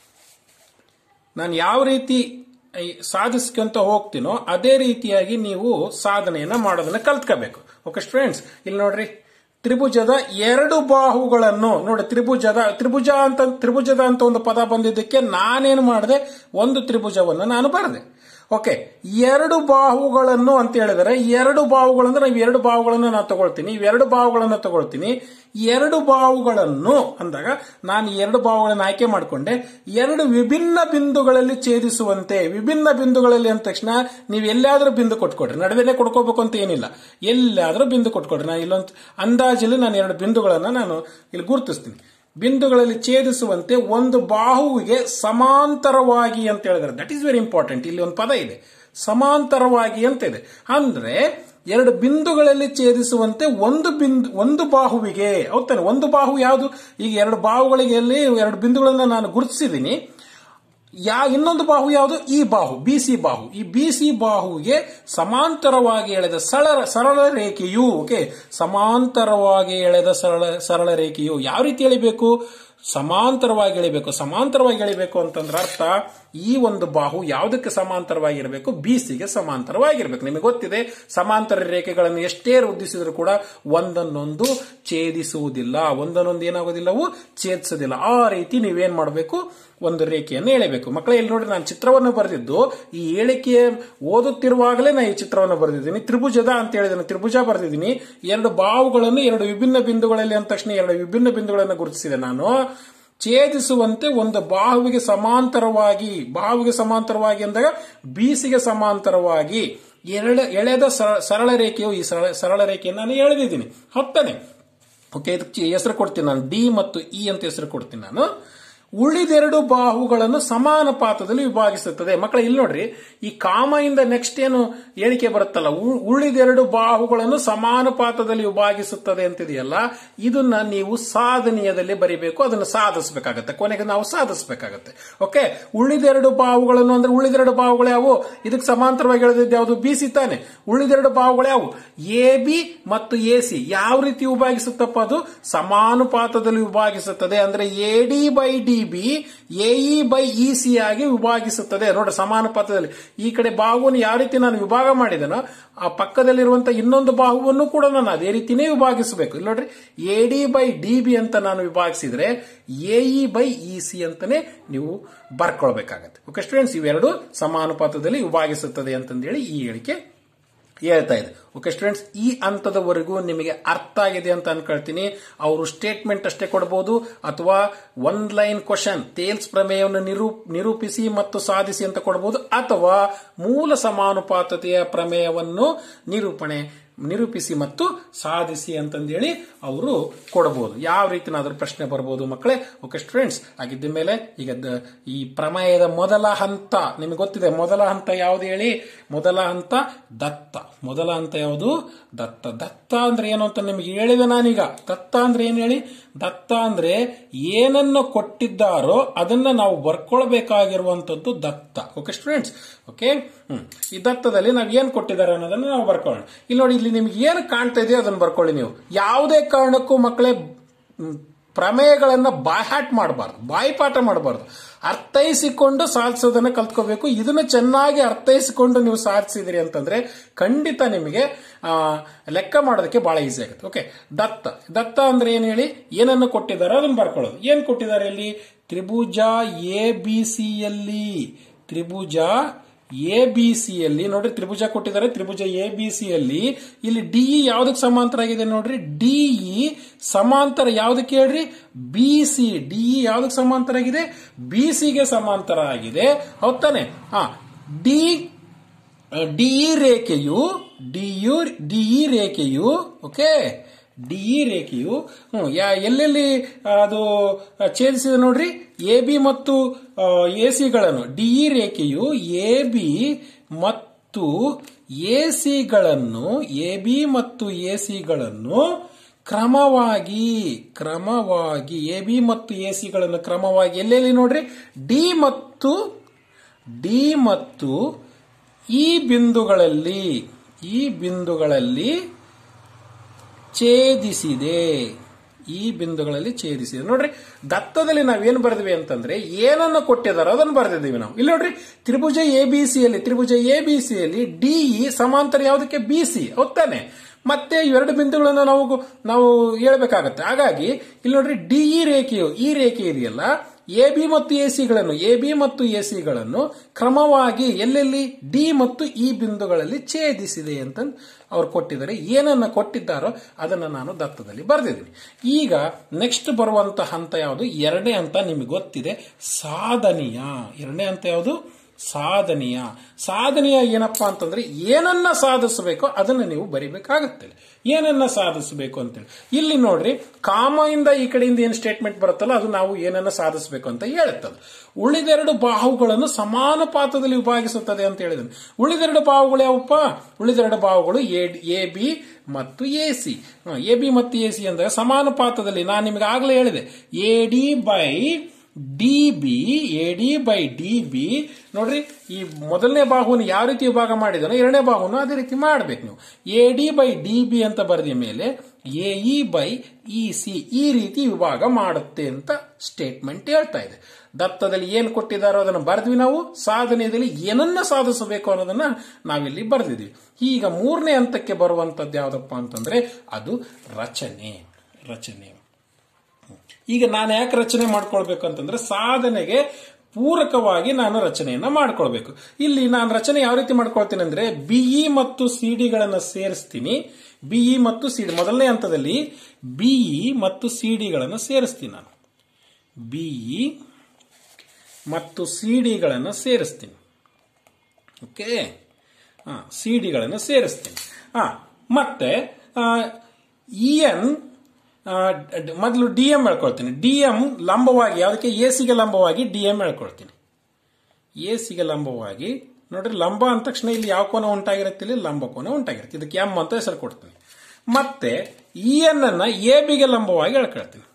ನಾನು ಯಾವ ರೀತಿ ಸಾಧಿಸ್ಕೊಂತ ಹೋಗ್ತೀನೋ ಅದೇ ರೀತಿಯಾಗಿ ನೀವು ಸಾಧನೆಯನ್ನ ಮಾಡೋದನ್ನ ಕಲ್ತ್ಕೋಬೇಕು. ಓಕೆ ಸ್ಟೂಡೆಂಟ್ಸ್, ಇಲ್ಲಿ ನೋಡ್ರಿ, ತ್ರಿಭುಜದ ಎರಡು ಬಾಹುಗಳನ್ನು ನೋಡಿ. ತ್ರಿಭುಜದ ತ್ರಿಭುಜ ಅಂತ ತ್ರಿಭುಜದ ಅಂತ ಒಂದು ಪದ ಬಂದಿದ್ದಕ್ಕೆ ನಾನೇನು ಮಾಡಿದೆ? ಒಂದು ತ್ರಿಭುಜವನ್ನು ನಾನು ಬರೆದೆ. ಓಕೆ, ಎರಡು ಬಾಹುಗಳನ್ನು ಅಂತ ಹೇಳಿದರೆ ಎರಡು ಬಾಹುಗಳಂದ್ರೆ ನಾವು ಎರಡು ಬಾಹುಗಳನ್ನು ನಾನು ತಗೊಳ್ತೀನಿ, ಇವೆರಡು ಬಾಹುಗಳನ್ನು ತಗೊಳ್ತೀನಿ. ಎರಡು ಬಾಹುಗಳನ್ನು ಅಂದಾಗ ನಾನು ಎರಡು ಬಾಹುಗಳನ್ನು ಆಯ್ಕೆ ಮಾಡಿಕೊಂಡೆ. ಎರಡು ವಿಭಿನ್ನ ಬಿಂದುಗಳಲ್ಲಿ ಛೇದಿಸುವಂತೆ, ವಿಭಿನ್ನ ಬಿಂದುಗಳಲ್ಲಿ ಅಂದ ತಕ್ಷಣ ನೀವು ಎಲ್ಲಾದ್ರೂ ಬಿಂದು ಕೊಟ್ಕೊಡ್ರಿ, ನಡುವೆನೆ ಕೊಡ್ಕೋಬೇಕು ಅಂತ ಏನಿಲ್ಲ, ಎಲ್ಲಾದ್ರೂ ಬಿಂದು ಕೊಟ್ಕೊಡ್ರಿ. ನಾನು ಇಲ್ಲೊಂದು ಅಂದಾಜಲ್ಲಿ ನಾನು ಎರಡು ಬಿಂದುಗಳನ್ನ ನಾನು ಇಲ್ಲಿ ಗುರುತಿಸ್ತೀನಿ. ಬಿಂದುಗಳಲ್ಲಿ ಛೇದಿಸುವಂತೆ ಒಂದು ಬಾಹುವಿಗೆ ಸಮಾಂತರವಾಗಿ ಅಂತ ಹೇಳಿದ್ರೆ, ದಟ್ ಈಸ್ ವೆರಿ ಇಂಪಾರ್ಟೆಂಟ್. ಇಲ್ಲಿ ಒಂದು ಪದ ಇದೆ, ಸಮಾಂತರವಾಗಿ ಅಂತ ಇದೆ. ಅಂದ್ರೆ ಎರಡು ಬಿಂದುಗಳಲ್ಲಿ ಛೇದಿಸುವಂತೆ ಒಂದು ಬಿಂದು ಒಂದು ಬಾಹುವಿಗೆ, ಹೌದಾನೆ, ಒಂದು ಬಾಹು ಯಾವುದು? ಈಗ ಎರಡು ಬಾಹುಗಳಿಗೆ ಎರಡು ಬಿಂದುಗಳನ್ನ ನಾನು ಗುರುತಿಸಿದ್ದೀನಿ. ಯಾ ಇನ್ನೊಂದು ಬಾಹು ಯಾವುದು? ಈ ಬಾಹು, ಬಿ ಸಿ ಬಾಹು. ಈ ಬಿ ಸಿ ಬಾಹುವಿಗೆ ಸಮಾಂತರವಾಗಿ ಎಳೆದ ಸರಳ ಸರಳ ರೇಖೆಯು, ಓಕೆ, ಸಮಾಂತರವಾಗಿ ಎಳೆದ ಸರಳ ಸರಳ ರೇಖೆಯು ಯಾವ ರೀತಿ ಎಳಿಬೇಕು? ಸಮಾಂತರವಾಗಿ ಎಳಿಬೇಕು. ಸಮಾಂತರವಾಗಿ ಎಳಿಬೇಕು ಅಂತಂದ್ರೆ ಅರ್ಥ, ಈ ಒಂದು ಬಾಹು ಯಾವುದಕ್ಕೆ ಸಮಾಂತರವಾಗಿರಬೇಕು? ಬಿಸಿಗೆ ಸಮಾಂತರವಾಗಿರ್ಬೇಕು. ನಿಮಗೆ ಗೊತ್ತಿದೆ, ಸಮಾಂತರ ರೇಖೆಗಳನ್ನು ಎಷ್ಟೇ ವೃದ್ಧಿಸಿದ್ರು ಕೂಡ ಒಂದನ್ನೊಂದು ಛೇದಿಸುವುದಿಲ್ಲ, ಒಂದನ್ನೊಂದು ಏನಾಗೋದಿಲ್ಲವು ಛೇದಿಸೋದಿಲ್ಲ. ಆ ರೀತಿ ನೀವೇನ್ ಮಾಡಬೇಕು? ಒಂದು ರೇಖೆಯನ್ನು ಎಳೆಯಬೇಕು. ಮಕ್ಕಳೇ, ಇಲ್ಲಿ ನೋಡಿ, ನಾನು ಚಿತ್ರವನ್ನು ಬರೆದಿದ್ದು ಈ ಹೇಳಿಕೆ ಓದುತ್ತಿರುವಾಗಲೇ ನಾನು ಈ ಚಿತ್ರವನ್ನು ಬರೆದಿದ್ದೀನಿ. ತ್ರಿಭುಜದ ಅಂತ ಹೇಳಿದ್ದೀನಿ, ತ್ರಿಭುಜ ಬರೆದಿದ್ದೀನಿ. ಎರಡು ಬಾಹುಗಳನ್ನು ಎರಡು ವಿಭಿನ್ನ ಬಿಂದುಗಳಲ್ಲಿ ಅಂದ ತಕ್ಷಣ ಎರಡು ವಿಭಿನ್ನ ಬಿಂದುಗಳನ್ನು ಗುರುತಿಸಿದೆ ನಾನು. ಛೇದಿಸುವಂತೆ ಒಂದು ಬಾಹುವಿಗೆ ಸಮಾಂತರವಾಗಿ, ಬಾಹುವಿಗೆ ಸಮಾಂತರವಾಗಿ ಅಂದಾಗ ಬಿಸಿಗೆ ಸಮಾಂತರವಾಗಿ ಎಳೆ ಎಳೆದ ಸರಳ ರೇಖೆಯು, ಈ ಸರಳ ಸರಳ ರೇಖೆಯನ್ನು ನಾನು ಎಳೆದಿದ್ದೀನಿ. ಹತ್ತನೇ, ಓಕೆ, ಇದಕ್ಕೆ ಹೆಸರು ಕೊಡ್ತೀನಿ ನಾನು, ಡಿ ಮತ್ತು ಇ ಅಂತ ಹೆಸರು ಕೊಡ್ತೀನಿ ನಾನು. ಉಳಿದೆರಡು ಬಾಹುಗಳನ್ನು ಸಮಾನುಪಾತದಲ್ಲಿ ವಿಭಾಗಿಸುತ್ತದೆ. ಮಕ್ಕಳ, ಇಲ್ಲಿ ನೋಡ್ರಿ, ಈ ಕಾಮದಿಂದ ನೆಕ್ಸ್ಟ್ ಏನು ಹೇಳಿಕೆ ಬರುತ್ತಲ್ಲ, ಉಳಿದೆರಡು ಬಾಹುಗಳನ್ನು ಸಮಾನುಪಾತದಲ್ಲಿ ವಿಭಾಗಿಸುತ್ತದೆ ಅಂತಿದೆಯಲ್ಲ, ಇದನ್ನ ನೀವು ಸಾಧನೀಯದಲ್ಲಿ ಬರಿಬೇಕು, ಅದನ್ನು ಸಾಧಿಸಬೇಕಾಗತ್ತೆ, ಕೊನೆಗೆ ನಾವು ಸಾಧಿಸಬೇಕಾಗತ್ತೆ. ಓಕೆ, ಉಳಿದೆರಡು ಬಾಹುಗಳನ್ನು ಅಂದ್ರೆ ಉಳಿದೆರಡು ಬಾಹುಗಳು ಯಾವುವು? ಇದಕ್ಕೆ ಸಮಾಂತರವಾಗಿ ಎಳೆದಿದ್ದು ಯಾವುದು? ಬಿ ಸಿ ತಾನೆ. ಉಳಿದೆರಡು ಬಾಹುಗಳು ಯಾವುವು? ಎ ಬಿ ಮತ್ತು ಎ ಸಿ. ಯಾವ ರೀತಿ ವಿಭಾಗಿಸುತ್ತಪ್ಪ? ಅದು ಸಮಾನುಪಾತದಲ್ಲಿ ವಿಭಾಗಿಸುತ್ತದೆ. ಅಂದ್ರೆ A D by D B A E by E C ಆಗಿ ವಿಭಾಗಿಸುತ್ತದೆ. ನೋಡಿ, ಸಮಾನುಪಾತದಲ್ಲಿ ಈ ಕಡೆ ಬಾಹುವನ್ನು ಯಾವ ರೀತಿ ನಾನು ವಿಭಾಗ ಮಾಡಿದನೋ ಆ ಪಕ್ಕದಲ್ಲಿರುವಂತಹ ಇನ್ನೊಂದು ಬಾಹುವನ್ನು ಕೂಡ ನಾನು ಅದೇ ರೀತಿನೇ ವಿಭಾಗಿಸಬೇಕು. ಇಲ್ಲಿ ನೋಡ್ರಿ, A D by D B ಅಂತ ನಾನು ವಿಭಾಗಿಸಿದ್ರೆ ಎಇ ಬೈ ಇ ಸಿ ಅಂತಾನೆ ನೀವು ಬರ್ಕೊಳ್ಬೇಕಾಗತ್ತೆ. ಓಕೆ ಸ್ಟೂಡೆಂಟ್ಸ್, ಇವೆರಡು ಸಮಾನುಪಾತದಲ್ಲಿ ವಿಭಾಗಿಸುತ್ತದೆ ಅಂತಂದೇಳಿ ಈ ಹೇಳಿಕೆ ಹೇಳ್ತಾ ಇದೆ. ಓಕೆ ಸ್ಟೂಡೆಂಟ್ಸ್, ಈ ಹಂತದವರೆಗೂ ನಿಮಗೆ ಅರ್ಥ ಆಗಿದೆ ಅಂತ ಅನ್ಕೊಳ್ತೀನಿ. ಅವರು ಸ್ಟೇಟ್ಮೆಂಟ್ ಅಷ್ಟೇ ಕೊಡಬಹುದು ಅಥವಾ ಒನ್ ಲೈನ್ ಕ್ವಶನ್, ತೇಲ್ಸ್ ಪ್ರಮೇಯವನ್ನು ನಿರೂಪಿಸಿ ಮತ್ತು ಸಾಧಿಸಿ ಅಂತ ಕೊಡಬಹುದು, ಅಥವಾ ಮೂಲ ಸಮಾನುಪಾತತೆಯ ಪ್ರಮೇಯವನ್ನು ನಿರೂಪಣೆ ನಿರೂಪಿಸಿ ಮತ್ತು ಸಾಧಿಸಿ ಅಂತಂದೇಳಿ ಅವರು ಕೊಡಬಹುದು. ಯಾವ ರೀತಿನಾದ್ರೂ ಪ್ರಶ್ನೆ ಬರಬಹುದು ಮಕ್ಕಳೇ. ಓಕೆ ಸ್ಟೂಡೆಂಟ್ಸ್, ಆಗಿದ್ದ ಮೇಲೆ ಈಗ ಈ ಪ್ರಮೇಯದ ಮೊದಲ ಹಂತ ನಿಮಗೆ ಗೊತ್ತಿದೆ. ಮೊದಲ ಹಂತ ಯಾವುದು ಹೇಳಿ? ಮೊದಲ ಹಂತ ದತ್ತ. ಮೊದಲ ಹಂತ ಯಾವುದು? ದತ್ತ. ದತ್ತ ಅಂದ್ರೆ ಏನು ಅಂತ ನಿಮಗೆ ಹೇಳಿದೆ ನಾನೀಗ. ದತ್ತ ಅಂದ್ರೆ ಏನು ಹೇಳಿ? ದತ್ತ ಅಂದ್ರೆ ಏನನ್ನು ಕೊಟ್ಟಿದ್ದಾರೋ ಅದನ್ನ ನಾವು ಬರ್ಕೊಳ್ಬೇಕಾಗಿರುವಂತದ್ದು ದತ್ತ. Okay students, okay. ಹ್ಮ್ ಈ ದತ್ತದಲ್ಲಿ ನಾವು ಏನ್ ಕೊಟ್ಟಿದ್ದಾರೆ ಅನ್ನೋದನ್ನ ನಾವು ಬರ್ಕೊಳ್ಳೋಣ. ಇಲ್ಲಿ ನೋಡಿ, ಇಲ್ಲಿ ನಿಮ್ಗೆ ಏನು ಕಾಣ್ತಾ ಇದೆಯೋ ಅದನ್ನ ಬರ್ಕೊಳ್ಳಿ. ನೀವು ಯಾವುದೇ ಕಾರಣಕ್ಕೂ ಮಕ್ಕಳೇ ಪ್ರಮೇಯಗಳನ್ನ ಬಾಯ್ಹಾಟ್ ಮಾಡಬಾರ್ದು, ಬಾಯಿಪಾಠ ಮಾಡಬಾರ್ದು. ಅರ್ಥೈಸಿಕೊಂಡು ಸಾಧಿಸೋದನ್ನ ಕಲ್ತ್ಕೋಬೇಕು. ಇದನ್ನ ಚೆನ್ನಾಗಿ ಅರ್ಥೈಸಿಕೊಂಡು ನೀವು ಸಾಧಿಸಿದಿರಿ ಅಂತಂದ್ರೆ ಖಂಡಿತ ನಿಮಗೆ ಲೆಕ್ಕ ಮಾಡೋದಕ್ಕೆ ಬಹಳ ಈಸಿ ಆಗುತ್ತೆ. ಓಕೆ, ದತ್ತ. ದತ್ತ ಅಂದ್ರೆ ಏನ್ ಹೇಳಿ? ಏನನ್ನು ಕೊಟ್ಟಿದ್ದಾರೆ ಅದನ್ನ ಬರ್ಕೊಳ್ಳೋದು. ಏನ್ ಕೊಟ್ಟಿದ್ದಾರೆ ಇಲ್ಲಿ? ತ್ರಿಭುಜ ಎ ಬಿ ಸಿ ಯಲ್ಲಿ, ತ್ರಿಭುಜ ಎ ಬಿ ಸಿ ಯಲ್ಲಿ ನೋಡ್ರಿ, ತ್ರಿಭುಜ ಕೊಟ್ಟಿದ್ದಾರೆ. ತ್ರಿಭುಜ ಎ ಬಿ ಸಿ ಯಲ್ಲಿ ಇಲ್ಲಿ ಡಿಇ ಯಾವ್ದಕ್ಕೆ ಸಮಾಂತರ ಆಗಿದೆ ನೋಡ್ರಿ? ಡಿಇ ಸಮಾಂತರ ಯಾವ್ದಕ್ಕೆ ಹೇಳ್ರಿ? B C. ಡಿಇ ಯಾವ್ದಕ್ಕೆ ಸಮಾಂತರ ಆಗಿದೆ? ಬಿ ಸಿಗೆ ಸಮಾಂತರ ಆಗಿದೆ. ಹೌದಾನೆ? ಹಾ, ಡಿ ಡಿಇ ರೇಖೆಯು ಡಿಯು ಡಿಇ ರೇಖೆಯು ಓಕೆ ಡಿಇ ರೇಖೆಯು ಹ್ಮ್ ಎಲ್ಲೆಲ್ಲಿ ಅದು ಛೇದಿಸಿದೆ ನೋಡ್ರಿ? ಎ ಬಿ ಮತ್ತು ಎ ಸಿಗಳನ್ನು. ಡಿಇ ರೇಖೆಯು ಎ ಬಿ ಮತ್ತು ಎ ಸಿಗಳನ್ನು ಎ ಬಿ ಮತ್ತು ಎ ಸಿಗಳನ್ನು ಕ್ರಮವಾಗಿ ಕ್ರಮವಾಗಿ ಎ ಬಿ ಮತ್ತು ಎ ಸಿಗಳನ್ನು ಕ್ರಮವಾಗಿ ಎಲ್ಲೆಲ್ಲಿ ನೋಡ್ರಿ? ಡಿ ಮತ್ತು ಡಿ ಮತ್ತು ಈ ಬಿಂದುಗಳಲ್ಲಿ ಈ ಬಿಂದುಗಳಲ್ಲಿ ಛೇದಿಸಿದೆ. ಈ ಬಿಂದುಗಳಲ್ಲಿ ಛೇದಿಸಿದೆ. ನೋಡ್ರಿ, ದತ್ತದಲ್ಲಿ ನಾವೇನು ಬರೆದ್ವಿ ಅಂತಂದ್ರೆ ಏನನ್ನು ಕೊಟ್ಟಿದಾರೋ ಅದನ್ನು ಬರೆದಿದ್ದೀವಿ ನಾವು. ಇಲ್ಲಿ ನೋಡ್ರಿ, ತ್ರಿಭುಜ ಎ ಬಿ ಸಿ ಯಲ್ಲಿ ತ್ರಿಭುಜ ಎ ಬಿ ಸಿ ಯಲ್ಲಿ ಡಿಇ ಸಮಾಂತರ ಯಾವುದಕ್ಕೆ? B C. ಹೌದಾನೆ? ಮತ್ತೆ ಇವೆರಡು ಬಿಂದುಗಳನ್ನು ನಾವು ನಾವು ಹೇಳ್ಬೇಕಾಗತ್ತೆ. ಹಾಗಾಗಿ ಇಲ್ಲಿ ನೋಡ್ರಿ, ಡಿಇ ರೇಖೆಯು ಈ ರೇಖೆ ಇದೆಯಲ್ಲ, ಎ ಬಿ ಮತ್ತು ಎ ಸಿಗಳನ್ನು ಎ ಬಿ ಮತ್ತು ಎ ಸಿಗಳನ್ನು ಕ್ರಮವಾಗಿ ಎಲ್ಲೆಲ್ಲಿ ಡಿ ಮತ್ತು ಇ ಬಿಂದುಗಳಲ್ಲಿ ಛೇದಿಸಿದೆ ಅಂತ ಅವ್ರು ಕೊಟ್ಟಿದ್ದಾರೆ. ಏನನ್ನ ಕೊಟ್ಟಿದ್ದಾರೋ ಅದನ್ನು ನಾನು ದತ್ತದಲ್ಲಿ ಬರೆದಿದ್ದೀನಿ. ಈಗ ನೆಕ್ಸ್ಟ್ ಬರುವಂತಹ ಹಂತ ಯಾವುದು? ಎರಡನೇ ಹಂತ ನಿಮಗೆ ಗೊತ್ತಿದೆ, ಸಾಧನೀಯ. ಎರಡನೇ ಹಂತ ಯಾವುದು? ಸಾಧನೀಯ. ಸಾಧನೀಯ ಏನಪ್ಪಾ ಅಂತಂದ್ರೆ ಏನನ್ನ ಸಾಧಿಸಬೇಕೋ ಅದನ್ನ ನೀವು ಬರಿಬೇಕಾಗುತ್ತೆ. ಏನನ್ನ ಸಾಧಿಸಬೇಕು ಅಂತೇಳಿ ಇಲ್ಲಿ ನೋಡ್ರಿ, ಕಾಮ ಇಂದ ಈ ಕಡೆಯಿಂದ ಏನು ಸ್ಟೇಟ್ಮೆಂಟ್ ಬರುತ್ತಲ್ಲ ಅದು ನಾವು ಏನನ್ನ ಸಾಧಿಸಬೇಕು ಅಂತ ಹೇಳುತ್ತದೆ. ಉಳಿದೆರಡು ಬಾಹುಗಳನ್ನು ಸಮಾನುಪಾತದಲ್ಲಿ ವಿಭಾಗಿಸುತ್ತದೆ ಅಂತ ಹೇಳಿದನು. ಉಳಿದೆರಡು ಬಾಹುಗಳು ಯಾವಪ್ಪ? ಉಳಿದೆರಡು ಬಾಹುಗಳು ಎ ಬಿ ಮತ್ತು ಎ ಸಿ. ಎ ಬಿ ಮತ್ತು ಎ ಸಿ ಅಂದ್ರೆ ಸಮಾನುಪಾತದಲ್ಲಿ. ನಾನು ನಿಮಗೆ ಆಗ್ಲೇ ಹೇಳಿದೆ, A D by D B, A D by D B. ನೋಡ್ರಿ, ಈ ಮೊದಲನೇ ಬಾಹುವನ್ನು ಯಾವ ರೀತಿ ವಿಭಾಗ ಮಾಡಿದನೋ ಎರಡನೇ ಬಾಹುವನ್ನು ಅದೇ ರೀತಿ ಮಾಡ್ಬೇಕು ನೀವು. A D by D B ಅಂತ ಬರೆದ ಮೇಲೆ A E by E C ಈ ರೀತಿ ವಿಭಾಗ ಮಾಡುತ್ತೆ ಅಂತ ಸ್ಟೇಟ್ಮೆಂಟ್ ಹೇಳ್ತಾ ಇದೆ. ದತ್ತದಲ್ಲಿ ಏನ್ ಕೊಟ್ಟಿದ್ದಾರೋ ಅದನ್ನು ಬರೆದ್ವಿ ನಾವು. ಸಾಧನೆಯಲ್ಲಿ ಏನನ್ನ ಸಾಧಿಸಬೇಕು ಅನ್ನೋದನ್ನ ನಾವಿಲ್ಲಿ ಬರೆದಿದ್ವಿ. ಈಗ ಮೂರನೇ ಹಂತಕ್ಕೆ ಬರುವಂತದ್ದು ಯಾವ್ದಪ್ಪ ಅಂತಂದ್ರೆ ಅದು ರಚನೆ. ರಚನೆ ಈಗ ನಾನು ಯಾಕೆ ರಚನೆ ಮಾಡ್ಕೊಳ್ಬೇಕು ಅಂತಂದ್ರೆ ಸಾಧನೆಗೆ ಪೂರಕವಾಗಿ ನಾನು ರಚನೆಯನ್ನ ಮಾಡ್ಕೊಳ್ಬೇಕು. ಇಲ್ಲಿ ನಾನು ರಚನೆ ಯಾವ ರೀತಿ ಮಾಡ್ಕೊಳ್ತೀನಿ ಅಂದ್ರೆ ಬಿಇ ಮತ್ತು ಸಿಡಿಗಳನ್ನು ಸೇರಿಸ್ತೀನಿ. ಬಿಇ ಮತ್ತು ಸಿಡಿ ಮೊದಲನೇ ಹಂತದಲ್ಲಿ ಬಿಇ ಮತ್ತು ಸಿಡಿಗಳನ್ನು ಸೇರಿಸ್ತೀನಿ. ನಾನು ಬಿಇ ಮತ್ತು ಸಿಡಿಗಳನ್ನು ಸೇರಿಸ್ತೀನಿ. ಓಕೆ, ಹಾ ಸಿಡಿಗಳನ್ನು ಸೇರಿಸ್ತೀನಿ. ಹಾ ಮತ್ತೆ ಇ ಎನ್ ಮೊದಲು ಡಿ ಎಂ ಹೇಳ್ಕೊಳ್ತೀನಿ. ಡಿ ಎಂ ಲಂಬವಾಗಿ ಯಾವುದಕ್ಕೆ? ಎ ಸಿಗೆ ಲಂಬವಾಗಿ ಡಿ ಎಂ ಹೇಳ್ಕೊಳ್ತೀನಿ. ಎ ಸಿಗೆ ಲಂಬವಾಗಿ ನೋಡ್ರಿ, ಲಂಬ ಅಂದ ತಕ್ಷಣ ಇಲ್ಲಿ ಯಾವ ಕೋನ ಉಂಟಾಗಿರುತ್ತೆ? ಇಲ್ಲಿ ಲಂಬ ಕೋನ ಉಂಟಾಗಿರುತ್ತೆ. ಇದಕ್ಕೆ ಎಂ ಅಂತ ಹೆಸರು ಕೊಡ್ತೀನಿ. ಮತ್ತೆ ಇ ಎನ್ ಅನ್ನ ಎ ಬಿಗೆ ಲಂಬವಾಗಿ ಹೇಳ್ಕೊಳ್ತೀನಿ.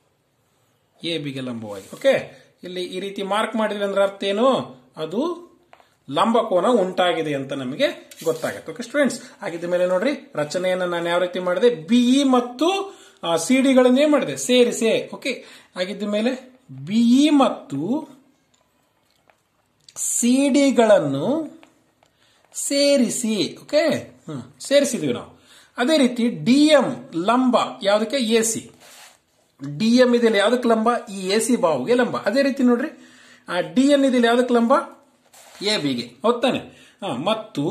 ಎ ಬಿಗೆ ಲಂಬವಾಗಿ. ಓಕೆ, ಇಲ್ಲಿ ಈ ರೀತಿ ಮಾರ್ಕ್ ಮಾಡಿದ್ವಿ ಅಂದ್ರೆ ಅರ್ಥ ಏನು? ಅದು ಲಂಬಕೋನ ಉಂಟಾಗಿದೆ ಅಂತ ನಮಗೆ ಗೊತ್ತಾಗುತ್ತೆ. ಓಕೆ ಸ್ಟೂಡೆಂಟ್ಸ್, ಹಾಗಿದ್ದ ಮೇಲೆ ನೋಡ್ರಿ ರಚನೆಯನ್ನು ನಾನು ಯಾವ ರೀತಿ ಮಾಡಿದೆ? ಬಿಇ ಮತ್ತು ಸಿಡಿಗಳನ್ನು ಏನ್ ಮಾಡಿದೆ? ಸೇರಿಸೆ. ಓಕೆ, ಹಾಗಿದ್ದ ಮೇಲೆ ಬಿಇ ಮತ್ತು ಸಿಡಿಗಳನ್ನು ಸೇರಿಸಿ. ಓಕೆ, ಹ್ಮ್ ಸೇರಿಸಿದ್ವಿ ನಾವು. ಅದೇ ರೀತಿ ಡಿ ಎಂ ಲಂಬ ಯಾವುದಕ್ಕೆ? A C. ಡಿ ಎಂ ಇದೆಯಲ್ಲ ಯಾವುದಕ್ಕೆ ಲಂಬ? ಈ ಎ ಸಿ ಬಾಹುಗೆ ಲಂಬ. ಅದೇ ರೀತಿ ನೋಡ್ರಿ, ಡಿ ಎನ್ ಇದೆಯಲ್ಲ ಯಾವುದಕ್ಕೆ ಲಂಬ? ಎ ಬಿಗೆ. ಹೌದಾನೆ? ಮತ್ತು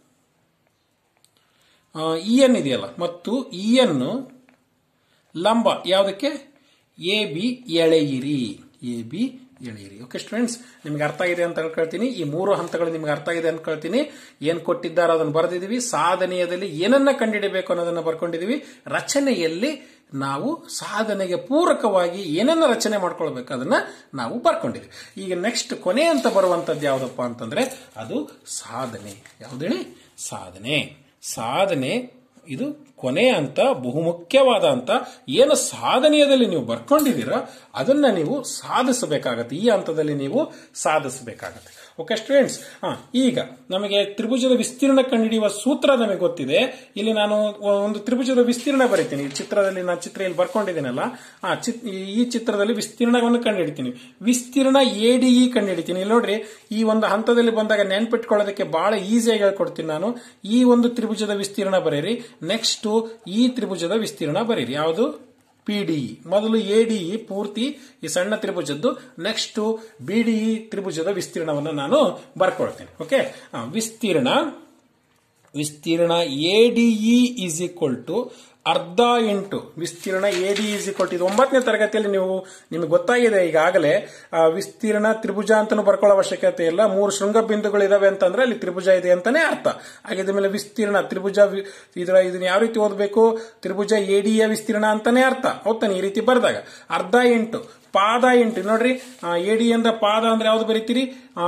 ಇ ಎನ್ ಇದೆಯಲ್ಲ, ಮತ್ತು ಇ ಎನ್ ಲಂಬ ಯಾವುದಕ್ಕೆ? ಎ ಬಿ ಎಳೆಯಿರಿ. ಎ ಬಿ ಎಳೆಯಿರಿ. ಓಕೆ ಸ್ಟೂಡೆಂಟ್ಸ್, ನಿಮ್ಗೆ ಅರ್ಥ ಆಗಿದೆ ಅಂತ ಹೇಳ್ಕೊಳ್ತೀನಿ. ಈ ಮೂರು ಹಂತಗಳು ನಿಮ್ಗೆ ಅರ್ಥ ಆಗಿದೆ ಅಂತ ಹೇಳ್ತೀನಿ. ಏನ್ ಕೊಟ್ಟಿದ್ದಾರೋ ಅದನ್ನು ಬರೆದಿದ್ದೀವಿ. ಸಾಧನೆಯಲ್ಲಿ ಏನನ್ನ ಕಂಡುಹಿಡಬೇಕು ಅನ್ನೋದನ್ನ ಬರ್ಕೊಂಡಿದೀವಿ. ರಚನೆಯಲ್ಲಿ ನಾವು ಸಾಧನೆಗೆ ಪೂರಕವಾಗಿ ಏನನ್ನ ರಚನೆ ಮಾಡ್ಕೊಳ್ಬೇಕು ಅದನ್ನ ನಾವು ಬರ್ಕೊಂಡಿದ್ವಿ. ಈಗ ನೆಕ್ಸ್ಟ್ ಕೊನೆ ಅಂತ ಬರುವಂತದ್ದು ಯಾವ್ದಪ್ಪ ಅಂತಂದ್ರೆ ಅದು ಸಾಧನೆ. ಯಾವ್ದೇಳಿ? ಸಾಧನೆ. ಸಾಧನೆ ಇದು ಕೊನೆ ಅಂತ, ಬಹುಮುಖ್ಯವಾದ ಅಂತ. ಏನು ಸಾಧನೆಯಲ್ಲಿ ನೀವು ಬರ್ಕೊಂಡಿದ್ದೀರಾ ಅದನ್ನ ನೀವು ಸಾಧಿಸಬೇಕಾಗತ್ತೆ. ಈ ಹಂತದಲ್ಲಿ ನೀವು ಸಾಧಿಸಬೇಕಾಗತ್ತೆ. ಓಕೆ ಸ್ಟೂಡೆಂಟ್ಸ್, ಈಗ ನಮಗೆ ತ್ರಿಭುಜದ ವಿಸ್ತೀರ್ಣ ಕಂಡುಹಿಡಿಯುವ ಸೂತ್ರ ನಮಗೆ ಗೊತ್ತಿದೆ. ಇಲ್ಲಿ ನಾನು ಒಂದು ತ್ರಿಭುಜದ ವಿಸ್ತೀರ್ಣ ಬರೀತೀನಿ. ಈ ಚಿತ್ರದಲ್ಲಿ ನಾನು ಚಿತ್ರ ಇಲ್ಲಿ ಬರ್ಕೊಂಡಿದ್ದೀನಲ್ಲ, ಈ ಚಿತ್ರದಲ್ಲಿ ವಿಸ್ತೀರ್ಣವನ್ನು ಕಂಡುಹಿಡಿತೀನಿ. ವಿಸ್ತೀರ್ಣ ಎ ಡಿ ಇ ಕಂಡುಹಿಡಿತೀನಿ. ಇಲ್ಲಿ ನೋಡ್ರಿ, ಈ ಒಂದು ಹಂತದಲ್ಲಿ ಬಂದಾಗ ನೆನ್ಪಿಟ್ಕೊಳ್ಳೋದಕ್ಕೆ ಬಹಳ ಈಸಿಯಾಗಿ ಹೇಳ್ಕೊಡ್ತೀನಿ ನಾನು. ಈ ಒಂದು ತ್ರಿಭುಜದ ವಿಸ್ತೀರ್ಣ ಬರೀರಿ. ನೆಕ್ಸ್ಟ್ ಈ ತ್ರಿಭುಜದ ವಿಸ್ತೀರ್ಣ ಬರೀರಿ. ಯಾವುದು? P D E. ಮೊದಲು ಎ ಡಿ ಇ ಪೂರ್ತಿ ಈ ಸಣ್ಣ ತ್ರಿಭುಜದ್ದು, ನೆಕ್ಸ್ಟ್ ಬಿ ಡಿ ಇ ತ್ರಿಭುಜದ ವಿಸ್ತೀರ್ಣವನ್ನು ನಾನು ಬರ್ಕೊಳ್ತೇನೆ. ಓಕೆ, ವಿಸ್ತೀರ್ಣ ವಿಸ್ತೀರ್ಣ A D E is equal to ಅರ್ಧ ಇಂಟು ವಿಸ್ತೀರ್ಣ A D is equal to, ಇದು ಒಂಬತ್ತನೇ ತರಗತಿಯಲ್ಲಿ ನೀವು ನಿಮಗೆ ಗೊತ್ತಾಗಿದೆ ಈಗಾಗಲೇ. ವಿಸ್ತೀರ್ಣ ತ್ರಿಭುಜ ಅಂತಾನು ಬರ್ಕೊಳ್ಳೋ ಅವಶ್ಯಕತೆ ಇಲ್ಲ. ಮೂರು ಶೃಂಗ ಬಿಂದುಗಳು ಇದಾವೆ ಅಂತಂದ್ರೆ ಅಲ್ಲಿ ತ್ರಿಭುಜ ಇದೆ ಅಂತಾನೆ ಅರ್ಥ. ಹಾಗಿದ ಮೇಲೆ ವಿಸ್ತೀರ್ಣ ತ್ರಿಭುಜ ಇದರ ಇದನ್ನ ಯಾವ ರೀತಿ ಓದಬೇಕು? ತ್ರಿಭುಜ ಎ ಡಿ ಯ ವಿಸ್ತೀರ್ಣ ಅಂತಾನೆ ಅರ್ಥ. ಹೌದಾನೆ? ಈ ರೀತಿ ಬರೆದಾಗ ಅರ್ಧ ಇಂಟು ಪಾದ ಇಂಟು, ನೋಡ್ರಿ ಎ ಡಿ ಅಂದ ಪಾದ ಅಂದ್ರೆ ಯಾವ್ದು ಬರೀತೀರಿ?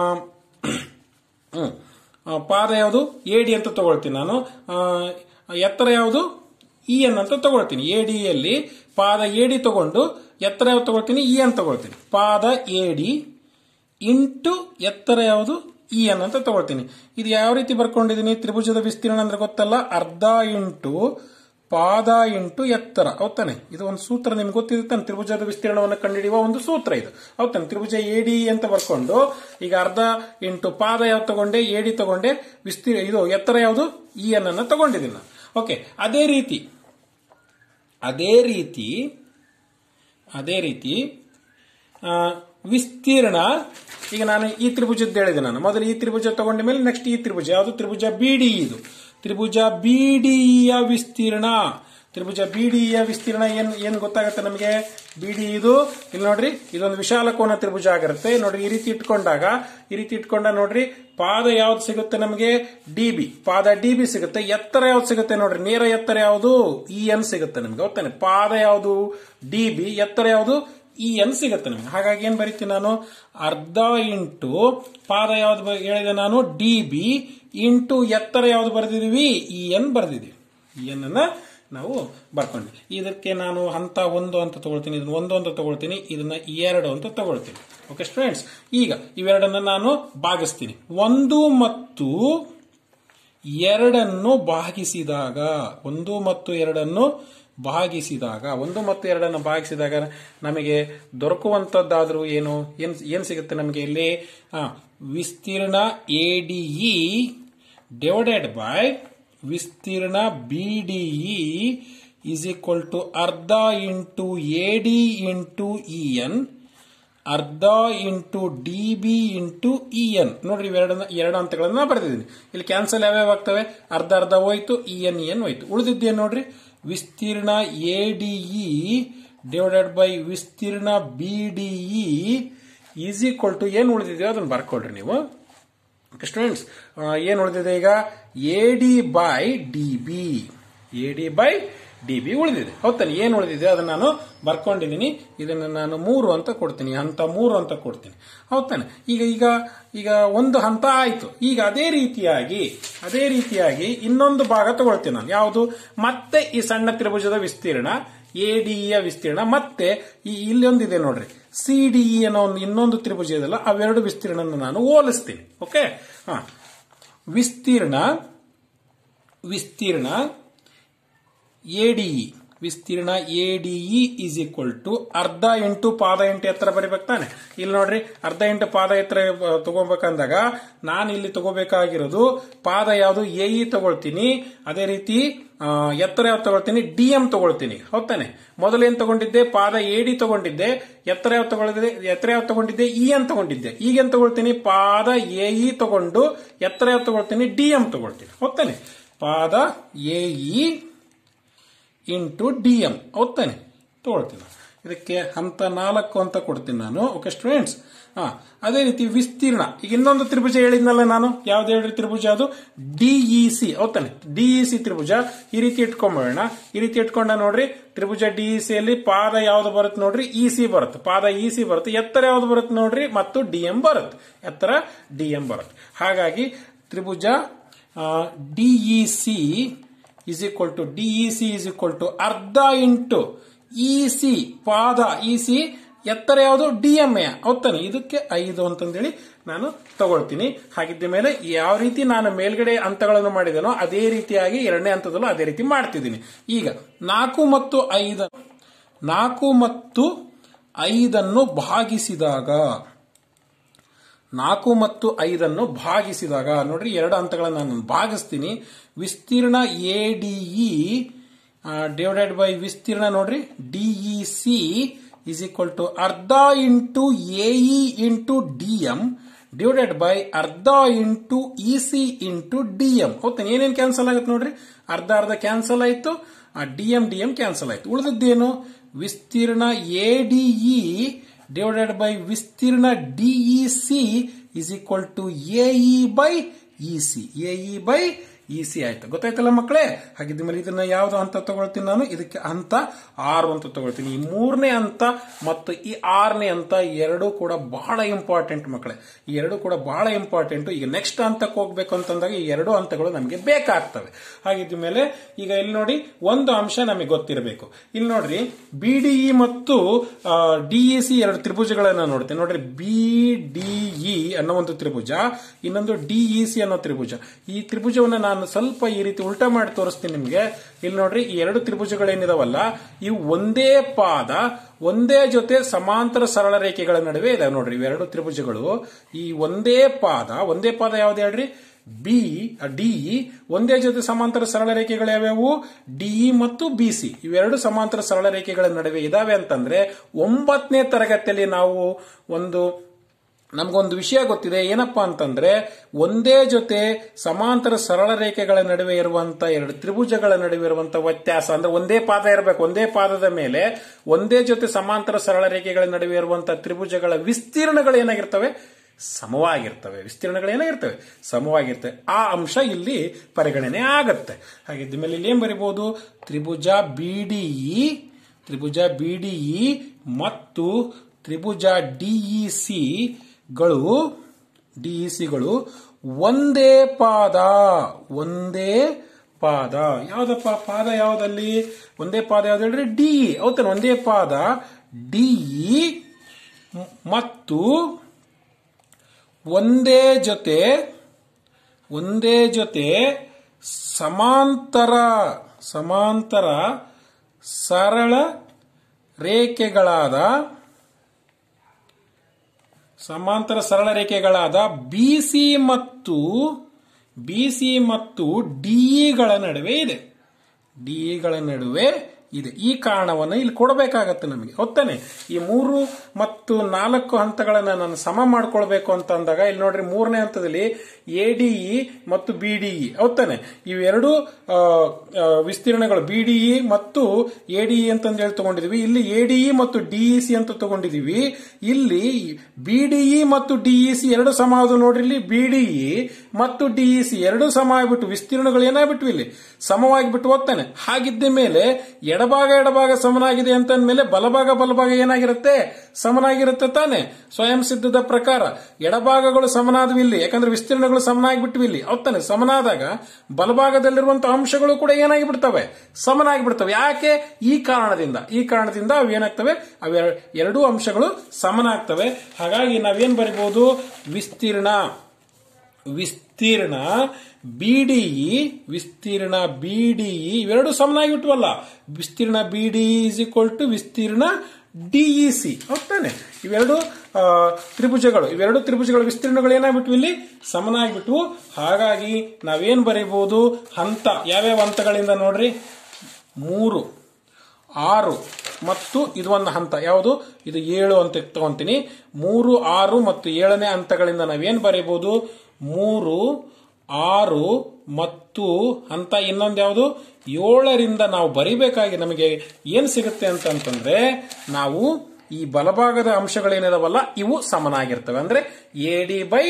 ಹ್ಮ್ ಪಾದ ಯಾವುದು? ಎ ಡಿ ಅಂತ ತಗೊಳ್ತೀನಿ ನಾನು. ಎತ್ತರ ಯಾವುದು? ಇ ಎನ್ ಅಂತ ತಗೊಳ್ತೀನಿ. ಎ ಡಿ ಯಲ್ಲಿ ಪಾದ ಎ ಡಿ ತಗೊಂಡು ಎತ್ತರ ಯಾವ್ದು ತಗೊಳ್ತೀನಿ? ಇ ಎನ್ ತಗೊಳ್ತೀನಿ. ಪಾದ ಎ ಡಿ ಇಂಟು ಎತ್ತರ ಯಾವುದು? ಇ ಎನ್ ಅಂತ ತಗೊಳ್ತೀನಿ. ಇದು ಯಾವ ರೀತಿ ಬರ್ಕೊಂಡಿದ್ದೀನಿ? ತ್ರಿಭುಜದ ವಿಸ್ತೀರ್ಣ ಅಂದ್ರೆ ಗೊತ್ತಲ್ಲ, ಅರ್ಧ ಇಂಟು ಪಾದ ಇಂಟು ಎತ್ತರ. ಹೌದಾನೆ? ಇದು ಒಂದು ಸೂತ್ರ ನಿಮ್ಗೆ ಗೊತ್ತಿರುತ್ತೆ. ತ್ರಿಭುಜದ ವಿಸ್ತೀರ್ಣವನ್ನು ಕಂಡುಹಿಡಿಯುವ ಒಂದು ಸೂತ್ರ ಇದು. ಹೌದಾನೆ? ತ್ರಿಭುಜ ಎ ಡಿ ಅಂತ ಬರ್ಕೊಂಡು ಈಗ ಅರ್ಧ ಇಂಟು ಪಾದ ಯಾವ್ದು ತಗೊಂಡೆ? ಎ ಡಿ ತಗೊಂಡೆ. ವಿಸ್ತೀರ್ಣ ಇದು ಎತ್ತರ ಯಾವುದು? ಇ ಎನ್ ಅನ್ನ ತಗೊಂಡಿದ್ದೀನಿ. ಓಕೆ, ಅದೇ ರೀತಿ ಅದೇ ರೀತಿ ಅದೇ ರೀತಿ ವಿಸ್ತೀರ್ಣ, ಈಗ ನಾನು ಈ ತ್ರಿಭುಜದ್ದು ಹೇಳಿದೆ, ನಾನು ಮೊದಲು ಈ ತ್ರಿಭುಜ ತಗೊಂಡ ಮೇಲೆ ನೆಕ್ಸ್ಟ್ ಈ ತ್ರಿಭುಜ ಯಾವುದು, ತ್ರಿಭುಜ ಬಿಡಿ. ಇದು ತ್ರಿಭುಜ ಬಿಡಿಯ ವಿಸ್ತೀರ್ಣ. ತ್ರಿಭುಜ ಬಿಡಿಯ ವಿಸ್ತೀರ್ಣ ಏನ್ ಏನ್ ಗೊತ್ತಾಗುತ್ತೆ ನಮಗೆ? ಬಿಡಿ ಇದು ಇಲ್ಲಿ ನೋಡ್ರಿ, ಇದೊಂದು ವಿಶಾಲ ಕೋನ ತ್ರಿಭುಜ ಆಗಿರುತ್ತೆ ನೋಡ್ರಿ. ಈ ರೀತಿ ಇಟ್ಕೊಂಡಾಗ ಈ ರೀತಿ ಇಟ್ಕೊಂಡ ನೋಡ್ರಿ, ಪಾದ ಯಾವ್ದು ಸಿಗುತ್ತೆ ನಮಗೆ? D B. ಪಾದ ಡಿ ಬಿ ಸಿಗುತ್ತೆ. ಎತ್ತರ ಯಾವ್ದು ಸಿಗುತ್ತೆ ನೋಡ್ರಿ? ನೇರ ಎತ್ತರ ಯಾವುದು? ಇ ಎನ್ ಸಿಗುತ್ತೆ ನಮ್ಗೆ. ಗೊತ್ತಾನೆ? ಪಾದ ಯಾವುದು? D B. ಎತ್ತರ ಯಾವುದು? ಇ ಎನ್ ಸಿಗುತ್ತೆ ನಮ್ಗೆ. ಹಾಗಾಗಿ ಏನ್ ಬರೀತೀನಿ ನಾನು? ಅರ್ಧ ಇಂಟು ಪಾದ ಯಾವ್ದು ಹೇಳಿದೆ ನಾನು? ಡಿ ಬಿ ಇಂಟು ಎತ್ತರ ಯಾವ್ದು ಬರೆದಿದೀವಿ? ಇ ಎನ್ ಬರೆದಿದೀವಿ. ಇ ಎನ್ ಅನ್ನ ನಾವು ಬರ್ಕೊಂಡ್ವಿ. ಇದಕ್ಕೆ ನಾನು ಹಂತ ಒಂದು ಅಂತ ತಗೊಳ್ತೀನಿ, ಇದನ್ನ ಒಂದು ಅಂತ ತಗೊಳ್ತೀನಿ, ಇದನ್ನ ಎರಡು ಅಂತ ತಗೊಳ್ತೀನಿ. ಓಕೆ ಸ್ಟೂಡೆಂಟ್ಸ್, ಈಗ ಇವೆರಡನ್ನ ನಾನು ಭಾಗಿಸ್ತೀನಿ. ಒಂದು ಮತ್ತು ಎರಡನ್ನು ಭಾಗಿಸಿದಾಗ, ಒಂದು ಮತ್ತು ಎರಡನ್ನು ಭಾಗಿಸಿದಾಗ ಒಂದು ಮತ್ತು ಎರಡನ್ನು ಭಾಗಿಸಿದಾಗ ನಮಗೆ ದೊರಕುವಂತದ್ದಾದ್ರೂ ಏನು ಏನ್ ಏನ್ ಸಿಗುತ್ತೆ ನಮಗೆ ಇಲ್ಲಿ? ವಿಸ್ತೀರ್ಣ A D E divided by ವಿಸ್ತೀರ್ಣ ಬಿಡಿಇ ಈಸ್ ಈಕ್ವಲ್ ಟು ಅರ್ಧ into A D into E N, ಅರ್ಧ into D B into E N. ನೋಡ್ರಿ ಇವೆರಡನ್ನ ಎರಡು ಹಂತಗಳನ್ನ ಬರೆದಿದ್ದೀನಿ. ಇಲ್ಲಿ ಕ್ಯಾನ್ಸಲ್ ಯಾವ್ಯಾವ ಆಗ್ತವೆ? ಅರ್ಧ ಅರ್ಧ ಹೋಯ್ತು, ಇ ಎನ್ ಇ ಎನ್ ಹೋಯ್ತು. ಉಳಿದಿದ್ದೇನು ನೋಡ್ರಿ? ವಿಸ್ತೀರ್ಣ A D E divided by ವಿಸ್ತೀರ್ಣ ಬಿಡಿಇ ಈಸ್ ಈಕ್ವಲ್ ಟು ಏನು ಉಳಿದಿದೆಯೋ ಅದನ್ನ ಬರ್ಕೊಳ್ರಿ ನೀವು. ಸ್ಟೂಡೆಂಟ್ಸ್, ಏನು ಉಳಿದಿದೆ ಈಗ? A D by D B. A D by D B ಉಳಿದಿದೆ. ಹೌದಾನೆ? ಏನು ಉಳಿದಿದೆ ಅದನ್ನ ನಾನು ಬರ್ಕೊಂಡಿದ್ದೀನಿ. ಇದನ್ನ ನಾನು ಮೂರು ಅಂತ ಕೊಡ್ತೀನಿ, ಹಂತ ಮೂರು ಅಂತ ಕೊಡ್ತೀನಿ. ಹೌದಾನೆ? ಈಗ ಈಗ ಈಗ ಒಂದು ಹಂತ ಆಯ್ತು. ಈಗ ಅದೇ ರೀತಿಯಾಗಿ ಅದೇ ರೀತಿಯಾಗಿ ಇನ್ನೊಂದು ಭಾಗ ತಗೊಳ್ತೀನಿ ನಾನು. ಯಾವುದು? ಮತ್ತೆ ಈ ಸಣ್ಣ ತ್ರಿಭುಜದ ವಿಸ್ತೀರ್ಣ ಎ ಡಿ ಯ ವಿಸ್ತೀರ್ಣ, ಮತ್ತೆ ಈ ಇಲ್ಲೊಂದಿದೆ ನೋಡ್ರಿ ಸಿ ಡಿ ಇ ಅನ್ನೋ ಒಂದು ಇನ್ನೊಂದು ತ್ರಿಭುಜ ಇದೆಲ್ಲ, ಅವೆರಡು ವಿಸ್ತೀರ್ಣ ನಾನು ಹೋಲಿಸ್ತೀನಿ. ಓಕೆ, ಹಾ, ವಿಸ್ತೀರ್ಣ ವಿಸ್ತೀರ್ಣ ಎಡಿಇ ವಿಸ್ತೀರ್ಣ ಎಡಿಇ ಈಸ್ ಈಕ್ವಲ್ ಟು ಅರ್ಧ ಇಂಟು ಪಾದ ಇಂಟು ಎತ್ತರ ಬರಿಬೇಕು ತಾನೆ. ಇಲ್ಲಿ ನೋಡ್ರಿ, ಅರ್ಧ ಇಂಟು ಪಾದ ಎತ್ತರ ತಗೋಬೇಕಂದಾಗ ನಾನು ಇಲ್ಲಿ ತಗೋಬೇಕಾಗಿರೋದು ಪಾದ ಯಾವುದು? ಎ ಇ ತಗೊಳ್ತೀನಿ. ಅದೇ ರೀತಿ ಎತ್ತರ ಯಾವ್ದು ತಗೊಳ್ತೀನಿ? ಡಿ ಎಂ ತಗೊಳ್ತೀನಿ. ಹೌದಾನೆ? ಮೊದಲೇನ್ ತಗೊಂಡಿದ್ದೆ? ಪಾದ ಎ ಡಿ ತಗೊಂಡಿದ್ದೆ. ಎತ್ತರ ಯಾವ್ದು ತಗೊಂಡಿದ್ದೆ? ಎತ್ತರ ಯಾವ್ದು ತಗೊಂಡಿದ್ದೆ? ಇ ಎನ್ ತಗೊಂಡಿದ್ದೆ. ಈಗೇನ್ ತಗೊಳ್ತೀನಿ? ಪಾದ ಎ ಇ ತಗೊಂಡು ಎತ್ತರ ಯಾವ್ದು ತಗೊಳ್ತೀನಿ? ಡಿ ಎಂ ತಗೊಳ್ತೀನಿ. ಹೌದಾನೆ? ಪಾದ A E into D M ಹೌದಾನೆ ತಗೊಳ್ತೀನಿ. ಇದಕ್ಕೆ ಹಂತ ನಾಲ್ಕು ಅಂತ ಕೊಡ್ತೀನಿ ನಾನು. ಓಕೆ ಸ್ಟೂಡೆಂಟ್ಸ್, ಹಾ, ಅದೇ ರೀತಿ ವಿಸ್ತೀರ್ಣ. ಈಗ ಇನ್ನೊಂದು ತ್ರಿಭುಜ ಹೇಳಿದ್ನಲ್ಲ ನಾನು, ಯಾವ್ದು ಹೇಳ್ರಿ ತ್ರಿಭುಜ? ಅದು ಡಿಇ ಸಿ. ಹೌದಾನೆ? ಡಿಇ ಸಿ ತ್ರಿಭುಜ. ಈ ರೀತಿ ಇಟ್ಕೊಂಡ್ಬೇಡ. ಈ ರೀತಿ ಇಟ್ಕೊಂಡ ನೋಡ್ರಿ, ತ್ರಿಭುಜ ಡಿಇ ಸಿ ಅಲ್ಲಿ ಪಾದ ಯಾವ್ದು ಬರುತ್ತೆ ನೋಡ್ರಿ? ಇ ಸಿ ಬರುತ್ತೆ. ಪಾದ ಇ ಸಿ ಬರುತ್ತೆ. ಎತ್ತರ ಯಾವ್ದು ಬರುತ್ತೆ ನೋಡ್ರಿ? ಮತ್ತು ಡಿ ಎಂ ಬರುತ್ತೆ. ಎತ್ತರ ಡಿ ಎಂ ಬರುತ್ತೆ. ಹಾಗಾಗಿ ತ್ರಿಭುಜ D E C is equal to D E C is equal to ಅರ್ಧ ಇಂಟು ಇ ಸಿ, ಪಾದ ಇ ಸಿ, ಎತ್ತರ ಯಾವುದು? D M A. ಹೌದಾನೆ? ಇದಕ್ಕೆ ಐದು ಅಂತಂದೇಳಿ ನಾನು ತಗೊಳ್ತೀನಿ. ಹಾಗಿದ್ದ ಮೇಲೆ ಯಾವ ರೀತಿ ನಾನು ಮೇಲ್ಗಡೆ ಹಂತಗಳನ್ನು ಮಾಡಿದನೋ ಅದೇ ರೀತಿಯಾಗಿ ಎರಡನೇ ಹಂತದಲ್ಲೂ ಅದೇ ರೀತಿ ಮಾಡ್ತಿದ್ದೀನಿ. ಈಗ ನಾಲ್ಕು ಮತ್ತು ಐದು ನಾಲ್ಕು ಮತ್ತು ಐದನ್ನು ಭಾಗಿಸಿದಾಗ ನಾಲ್ಕು ಮತ್ತು ಐದನ್ನು ಭಾಗಿಸಿದಾಗ ನೋಡ್ರಿ, ಎರಡು ಹಂತಗಳನ್ನು ನಾನು ಭಾಗಿಸ್ತೀನಿ. ವಿಸ್ತೀರ್ಣ ಎ ಡಿಇ ಡಿವೈಡೆಡ್ ಬೈ ವಿಸ್ತೀರ್ಣ ನೋಡ್ರಿ D E C is equal to ಅರ್ಧ into A E into D M divided by ಅರ್ಧ into E C into D M. ಹೌದಾನೆ? ಏನೇನು ಕ್ಯಾನ್ಸಲ್ ಆಗುತ್ತೆ ನೋಡ್ರಿ? ಅರ್ಧ ಅರ್ಧ ಕ್ಯಾನ್ಸಲ್ ಆಯ್ತು, D M D M cancel ಆಯ್ತು. ಉಳಿದದ್ದೇನು? ವಿಸ್ತೀರ್ಣ ಎ ಡಿಇ ಡಿವೈಡೆಡ್ ಬೈ ವಿಸ್ತೀರ್ಣ D E C is equal to A E by E C. A E by E C ಆಯ್ತು. ಗೊತ್ತಾಯ್ತಲ್ಲ ಮಕ್ಕಳೇ? ಹಾಗಿದ್ದ ಮೇಲೆ ಇದನ್ನ ಯಾವ್ದು ಹಂತ ತಗೊಳ್ತೀನಿ ನಾನು? ಇದಕ್ಕೆ ಹಂತ ಆರು ಅಂತ ತಗೊಳ್ತೀನಿ. ಈ ಮೂರನೇ ಹಂತ ಮತ್ತು ಈ ಆರನೇ ಹಂತ ಎರಡೂ ಕೂಡ ಬಹಳ ಇಂಪಾರ್ಟೆಂಟ್ ಮಕ್ಕಳೇ. ಈ ಎರಡು ಕೂಡ ಬಹಳ ಇಂಪಾರ್ಟೆಂಟ್. ಈಗ ನೆಕ್ಸ್ಟ್ ಹಂತಕ್ಕೆ ಹೋಗ್ಬೇಕು ಅಂತಂದಾಗ ಈ ಎರಡು ಹಂತಗಳು ನಮಗೆ ಬೇಕಾಗ್ತವೆ. ಹಾಗಿದ್ದ ಮೇಲೆ ಈಗ ಇಲ್ಲಿ ನೋಡಿ, ಒಂದು ಅಂಶ ನಮಗೆ ಗೊತ್ತಿರಬೇಕು. ಇಲ್ಲಿ ನೋಡ್ರಿ, ಬಿಡಿಇ ಮತ್ತು ಡಿಇ ಸಿ ಎರಡು ತ್ರಿಭುಜಗಳನ್ನ ನೋಡ್ತೇನೆ ನೋಡ್ರಿ. ಬಿಡಿಇ ಅನ್ನೋ ಒಂದು ತ್ರಿಭುಜ, ಇನ್ನೊಂದು ಡಿಇ ಸಿ ಅನ್ನೋ ತ್ರಿಭುಜ. ಈ ತ್ರಿಭುಜವನ್ನ ನಾನು ಸ್ವಲ್ಪ ಈ ರೀತಿ ಉಲ್ಟಾ ಮಾಡಿ ತೋರಿಸ್ತೀನಿ ನಿಮ್ಗೆ. ಇಲ್ಲಿ ನೋಡ್ರಿ, ಈ ಎರಡು ತ್ರಿಭುಜಗಳೇನಿದಾವಲ್ಲ, ಇವು ಒಂದೇ ಪಾದ ಒಂದೇ ಜೊತೆ ಸಮಾಂತರ ಸರಳ ರೇಖೆಗಳ ನಡುವೆ ಇದೆ ನೋಡ್ರಿ. ಇವೆರಡು ತ್ರಿಭುಜಗಳು ಈ ಒಂದೇ ಪಾದ ಒಂದೇ ಪಾದ ಯಾವ್ದು ಹೇಳ್ರಿ? ಬಿ ಡಿಇ ಒಂದೇ ಜೊತೆ ಸಮಾಂತರ ಸರಳ ರೇಖೆಗಳು ಯಾವ್ಯಾವು? ಡಿಇ ಮತ್ತು ಬಿಸಿ ಇವೆರಡು ಸಮಾಂತರ ಸರಳ ರೇಖೆಗಳ ನಡುವೆ ಇದಾವೆ ಅಂತಂದ್ರೆ ಒಂಬತ್ತನೇ ತರಗತಿಯಲ್ಲಿ ನಾವು ಒಂದು ನಮಗೊಂದು ವಿಷಯ ಗೊತ್ತಿದೆ. ಏನಪ್ಪಾ ಅಂತಂದ್ರೆ ಒಂದೇ ಜೊತೆ ಸಮಾಂತರ ಸರಳ ರೇಖೆಗಳ ನಡುವೆ ಇರುವಂತ ಎರಡು ತ್ರಿಭುಜಗಳ ನಡುವೆ ಇರುವಂತ ವ್ಯತ್ಯಾಸ ಅಂದ್ರೆ ಒಂದೇ ಪಾದ ಇರಬೇಕು. ಒಂದೇ ಪಾದದ ಮೇಲೆ ಒಂದೇ ಜೊತೆ ಸಮಾಂತರ ಸರಳ ರೇಖೆಗಳ ನಡುವೆ ಇರುವಂತಹ ತ್ರಿಭುಜಗಳ ವಿಸ್ತೀರ್ಣಗಳು ಏನಾಗಿರ್ತವೆ? ಸಮವಾಗಿರ್ತವೆ. ವಿಸ್ತೀರ್ಣಗಳು ಏನಾಗಿರ್ತವೆ? ಸಮವಾಗಿರ್ತವೆ. ಆ ಅಂಶ ಇಲ್ಲಿ ಪರಿಗಣನೆ ಆಗತ್ತೆ. ಹಾಗಿದ್ದ ಮೇಲೆ ಇಲ್ಲಿ ಏನ್ ಬರೀಬಹುದು? ತ್ರಿಭುಜ ಬಿಡಿಇ ತ್ರಿಭುಜ ಬಿಡಿಇ ಮತ್ತು ತ್ರಿಭುಜ ಡಿಇಸಿ ಗಳು ಡಿಇಸಿಗಳು ಒಂದೇ ಪಾದ ಒಂದೇ ಪಾದ ಯಾವ್ದಪ್ಪ ಪಾದ? ಯಾವ್ದಲ್ಲಿ ಒಂದೇ ಪಾದ ಯಾವ್ದು ಹೇಳ್ರಿ? ಡಿಇ. ಹೌದಾನೆ, ಒಂದೇ ಪಾದ ಡಿಇ ಮತ್ತು ಒಂದೇ ಜೊತೆ ಒಂದೇ ಜೊತೆ ಸಮಾಂತರ ಸಮಾಂತರ ಸರಳ ರೇಖೆಗಳಾದ ಸಮಾಂತರ ಸರಳ ರೇಖೆಗಳಾದ ಬಿಸಿ ಮತ್ತು ಬಿಸಿ ಮತ್ತು ಡಿಇಗಳ ನಡುವೆ ಇದೆ. ಡಿಇಗಳ ನಡುವೆ ಇದೆ. ಈ ಕಾರಣವನ್ನು ಇಲ್ಲಿ ಕೊಡಬೇಕಾಗತ್ತೆ ನಮಗೆ. ಹೊತ್ತಾನೆ ಈ ಮೂರು ಮತ್ತು ನಾಲ್ಕು ಹಂತಗಳನ್ನ ನಾನು ಸಮ ಮಾಡ್ಕೊಳ್ಬೇಕು ಅಂತ ಅಂದಾಗ ಇಲ್ಲಿ ನೋಡ್ರಿ ಮೂರನೇ ಹಂತದಲ್ಲಿ ಎಡಿಇ ಮತ್ತು ಬಿಡಿಇ ಹೊತ್ತಾನೆ ಇವೆರಡು ವಿಸ್ತೀರ್ಣಗಳು ಬಿಡಿಇ ಮತ್ತು ಎಡಿಇ ಅಂತಂದು ಹೇಳಿ ತಗೊಂಡಿದೀವಿ. ಇಲ್ಲಿ ಎಡಿಇ ಮತ್ತು ಡಿಇಸಿ ಅಂತ ತಗೊಂಡಿದೀವಿ. ಇಲ್ಲಿ ಬಿಡಿಇ ಮತ್ತು ಡಿಇಸಿ ಎರಡು ಸಮ ಆದವು ನೋಡ್ರಿ. ಇಲ್ಲಿ ಬಿಡಿಇ ಮತ್ತು ಡಿಇಸಿ ಎರಡು ಸಮ ಆಗ್ಬಿಟ್ಟು ವಿಸ್ತೀರ್ಣಗಳು ಏನಾಗ್ಬಿಟ್ಟು ಇಲ್ಲಿ ಸಮವಾಗಿಬಿಟ್ಟು ಹೋಗ್ತಾನೆ. ಹಾಗಿದ್ದ ಮೇಲೆ ಎಡಭಾಗ ಎಡಭಾಗ ಸಮನಾಗಿದೆ ಅಂತ ಅಂದ್ಮೇಲೆ ಬಲಭಾಗ ಬಲಭಾಗ ಏನಾಗಿರುತ್ತೆ? ಸಮನಾಗಿರುತ್ತೆ ತಾನೆ. ಸ್ವಯಂ ಸಿದ್ಧದ ಪ್ರಕಾರ ಎಡಭಾಗಗಳು ಸಮನಾದವು ಇಲ್ಲಿ, ಯಾಕಂದ್ರೆ ವಿಸ್ತೀರ್ಣಗಳು ಸಮನಾಗಿಬಿಟ್ವಿ ಇಲ್ಲಿ. ಹೌದಾನೆ, ಸಮನಾದಾಗ ಬಲಭಾಗದಲ್ಲಿರುವಂತಹ ಅಂಶಗಳು ಕೂಡ ಏನಾಗಿಬಿಡ್ತವೆ? ಸಮನಾಗಿಬಿಡ್ತವೆ. ಯಾಕೆ? ಈ ಕಾರಣದಿಂದ ಈ ಕಾರಣದಿಂದ ಅವು ಏನಾಗ್ತವೆ? ಅವು ಎರಡೂ ಅಂಶಗಳು ಸಮನಾಗ್ತವೆ. ಹಾಗಾಗಿ ನಾವೇನ್ ಬರಿಬಹುದು? ವಿಸ್ತೀರ್ಣ ವಿಸ್ತೀರ್ಣ ಬಿಡಿಇ ವಿಸ್ತೀರ್ಣ ಬಿಡಿಇ ಇವೆರಡು ಸಮನಾಗಿ ಬಿಟ್ವಲ್ಲ. ವಿಸ್ತೀರ್ಣ ಬಿಡಿಇ ಇಸ್ ಈಕ್ವಲ್ ಟು ವಿಸ್ತೀರ್ಣ ಡಿಇಸಿ. ಹೌದಾನೆ, ಇವೆರಡು ತ್ರಿಭುಜಗಳು ಇವೆರಡು ತ್ರಿಭುಜಗಳ ವಿಸ್ತೀರ್ಣಗಳು ಏನಾಗ್ಬಿಟ್ವು? ಇಲ್ಲಿ ಸಮನಾಗ್ಬಿಟ್ವು. ಹಾಗಾಗಿ ನಾವೇನ್ ಬರೀಬಹುದು? ಹಂತ ಯಾವ್ಯಾವ ಹಂತಗಳಿಂದ ನೋಡ್ರಿ? ಮೂರು, ಆರು ಮತ್ತು ಇದು ಒಂದು ಹಂತ ಯಾವುದು? ಇದು ಏಳು ಅಂತ ತಗೊಂತೀನಿ. ಮೂರು, ಆರು ಮತ್ತು ಏಳನೇ ಹಂತಗಳಿಂದ ನಾವೇನ್ ಬರೀಬಹುದು? ಮೂರು, ಆರು ಮತ್ತು ಹಂತ ಇನ್ನೊಂದು ಯಾವುದು? ಏಳರಿಂದ ನಾವು ಬರಿಬೇಕಾಗಿ ನಮಗೆ ಏನ್ ಸಿಗುತ್ತೆ ಅಂತಂದ್ರೆ ನಾವು ಈ ಬಲಭಾಗದ ಅಂಶಗಳೇನಿದಾವಲ್ಲ ಇವು ಸಮನಾಗಿರ್ತವೆ. ಅಂದ್ರೆ A D by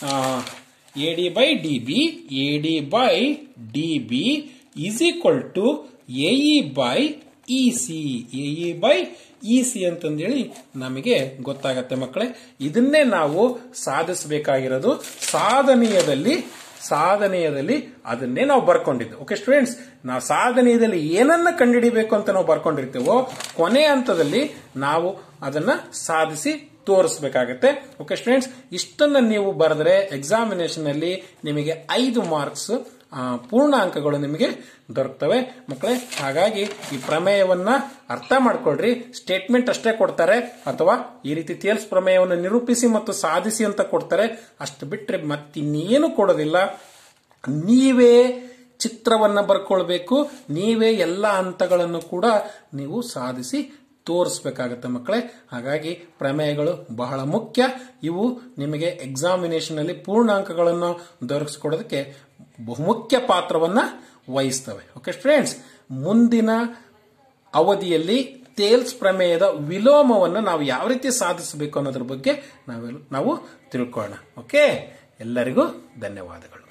A D by D B A D by D B is equal to A E by E C A E by E C ಅಂತಂದೇಳಿ ನಮಗೆ ಗೊತ್ತಾಗತ್ತೆ ಮಕ್ಕಳೇ. ಇದನ್ನೇ ನಾವು ಸಾಧಿಸಬೇಕಾಗಿರೋದು. ಸಾಧನೀಯದಲ್ಲಿ ಸಾಧನೀಯದಲ್ಲಿ ಅದನ್ನೇ ನಾವು ಬರ್ಕೊಂಡಿದ್ದು. ಓಕೆ ಸ್ಟೂಡೆಂಟ್ಸ್, ನಾವು ಸಾಧನೀಯದಲ್ಲಿ ಏನನ್ನ ಕಂಡುಹಿಡಿಬೇಕು ಅಂತ ನಾವು ಬರ್ಕೊಂಡಿರ್ತೇವೋ ಕೊನೆ ಹಂತದಲ್ಲಿ ನಾವು ಅದನ್ನ ಸಾಧಿಸಿ ತೋರಿಸಬೇಕಾಗತ್ತೆ. ಓಕೆ ಸ್ಟೂಡೆಂಟ್ಸ್, ಇಷ್ಟನ್ನ ನೀವು ಬರೆದ್ರೆ ಎಕ್ಸಾಮಿನೇಷನ್ ಅಲ್ಲಿ ನಿಮಗೆ ಐದು ಮಾರ್ಕ್ಸ್ ಪೂರ್ಣ ಅಂಕಗಳು ನಿಮಗೆ ದೊರಕ್ತವೆ ಮಕ್ಕಳೇ. ಹಾಗಾಗಿ ಈ ಪ್ರಮೇಯವನ್ನ ಅರ್ಥ ಮಾಡ್ಕೊಳ್ರಿ. ಸ್ಟೇಟ್ಮೆಂಟ್ ಅಷ್ಟೇ ಕೊಡ್ತಾರೆ ಅಥವಾ ಈ ರೀತಿ ಥಿಯಲ್ಸ್ ಪ್ರಮೇಯವನ್ನು ನಿರೂಪಿಸಿ ಮತ್ತು ಸಾಧಿಸಿ ಅಂತ ಕೊಡ್ತಾರೆ. ಅಷ್ಟು ಬಿಟ್ರೆ ಮತ್ತಿನ್ನೇನು ಕೊಡೋದಿಲ್ಲ. ನೀವೇ ಚಿತ್ರವನ್ನ ಬರ್ಕೊಳ್ಬೇಕು. ನೀವೇ ಎಲ್ಲ ಹಂತಗಳನ್ನು ಕೂಡ ನೀವು ಸಾಧಿಸಿ ತೋರಿಸಬೇಕಾಗತ್ತೆ ಮಕ್ಕಳೇ. ಹಾಗಾಗಿ ಪ್ರಮೇಯಗಳು ಬಹಳ ಮುಖ್ಯ. ಇವು ನಿಮಗೆ ಎಕ್ಸಾಮಿನೇಷನ್ ಅಲ್ಲಿ ಪೂರ್ಣಾಂಕಗಳನ್ನು ದೊರಕಿಸಿಕೊಡೋದಕ್ಕೆ ಬಹುಮುಖ್ಯ ಪಾತ್ರವನ್ನ ವಹಿಸ್ತವೆ. ಓಕೆ ಫ್ರೆಂಡ್ಸ್, ಮುಂದಿನ ಅವಧಿಯಲ್ಲಿ ಥೇಲ್ಸ್ ಪ್ರಮೇಯದ ವಿಲೋಮವನ್ನು ನಾವು ಯಾವ ರೀತಿ ಸಾಧಿಸಬೇಕು ಅನ್ನೋದ್ರ ಬಗ್ಗೆ ನಾವೆಲ್ಲ ನಾವು ತಿಳ್ಕೊಳ್ಳೋಣ. ಓಕೆ, ಎಲ್ಲರಿಗೂ ಧನ್ಯವಾದಗಳು.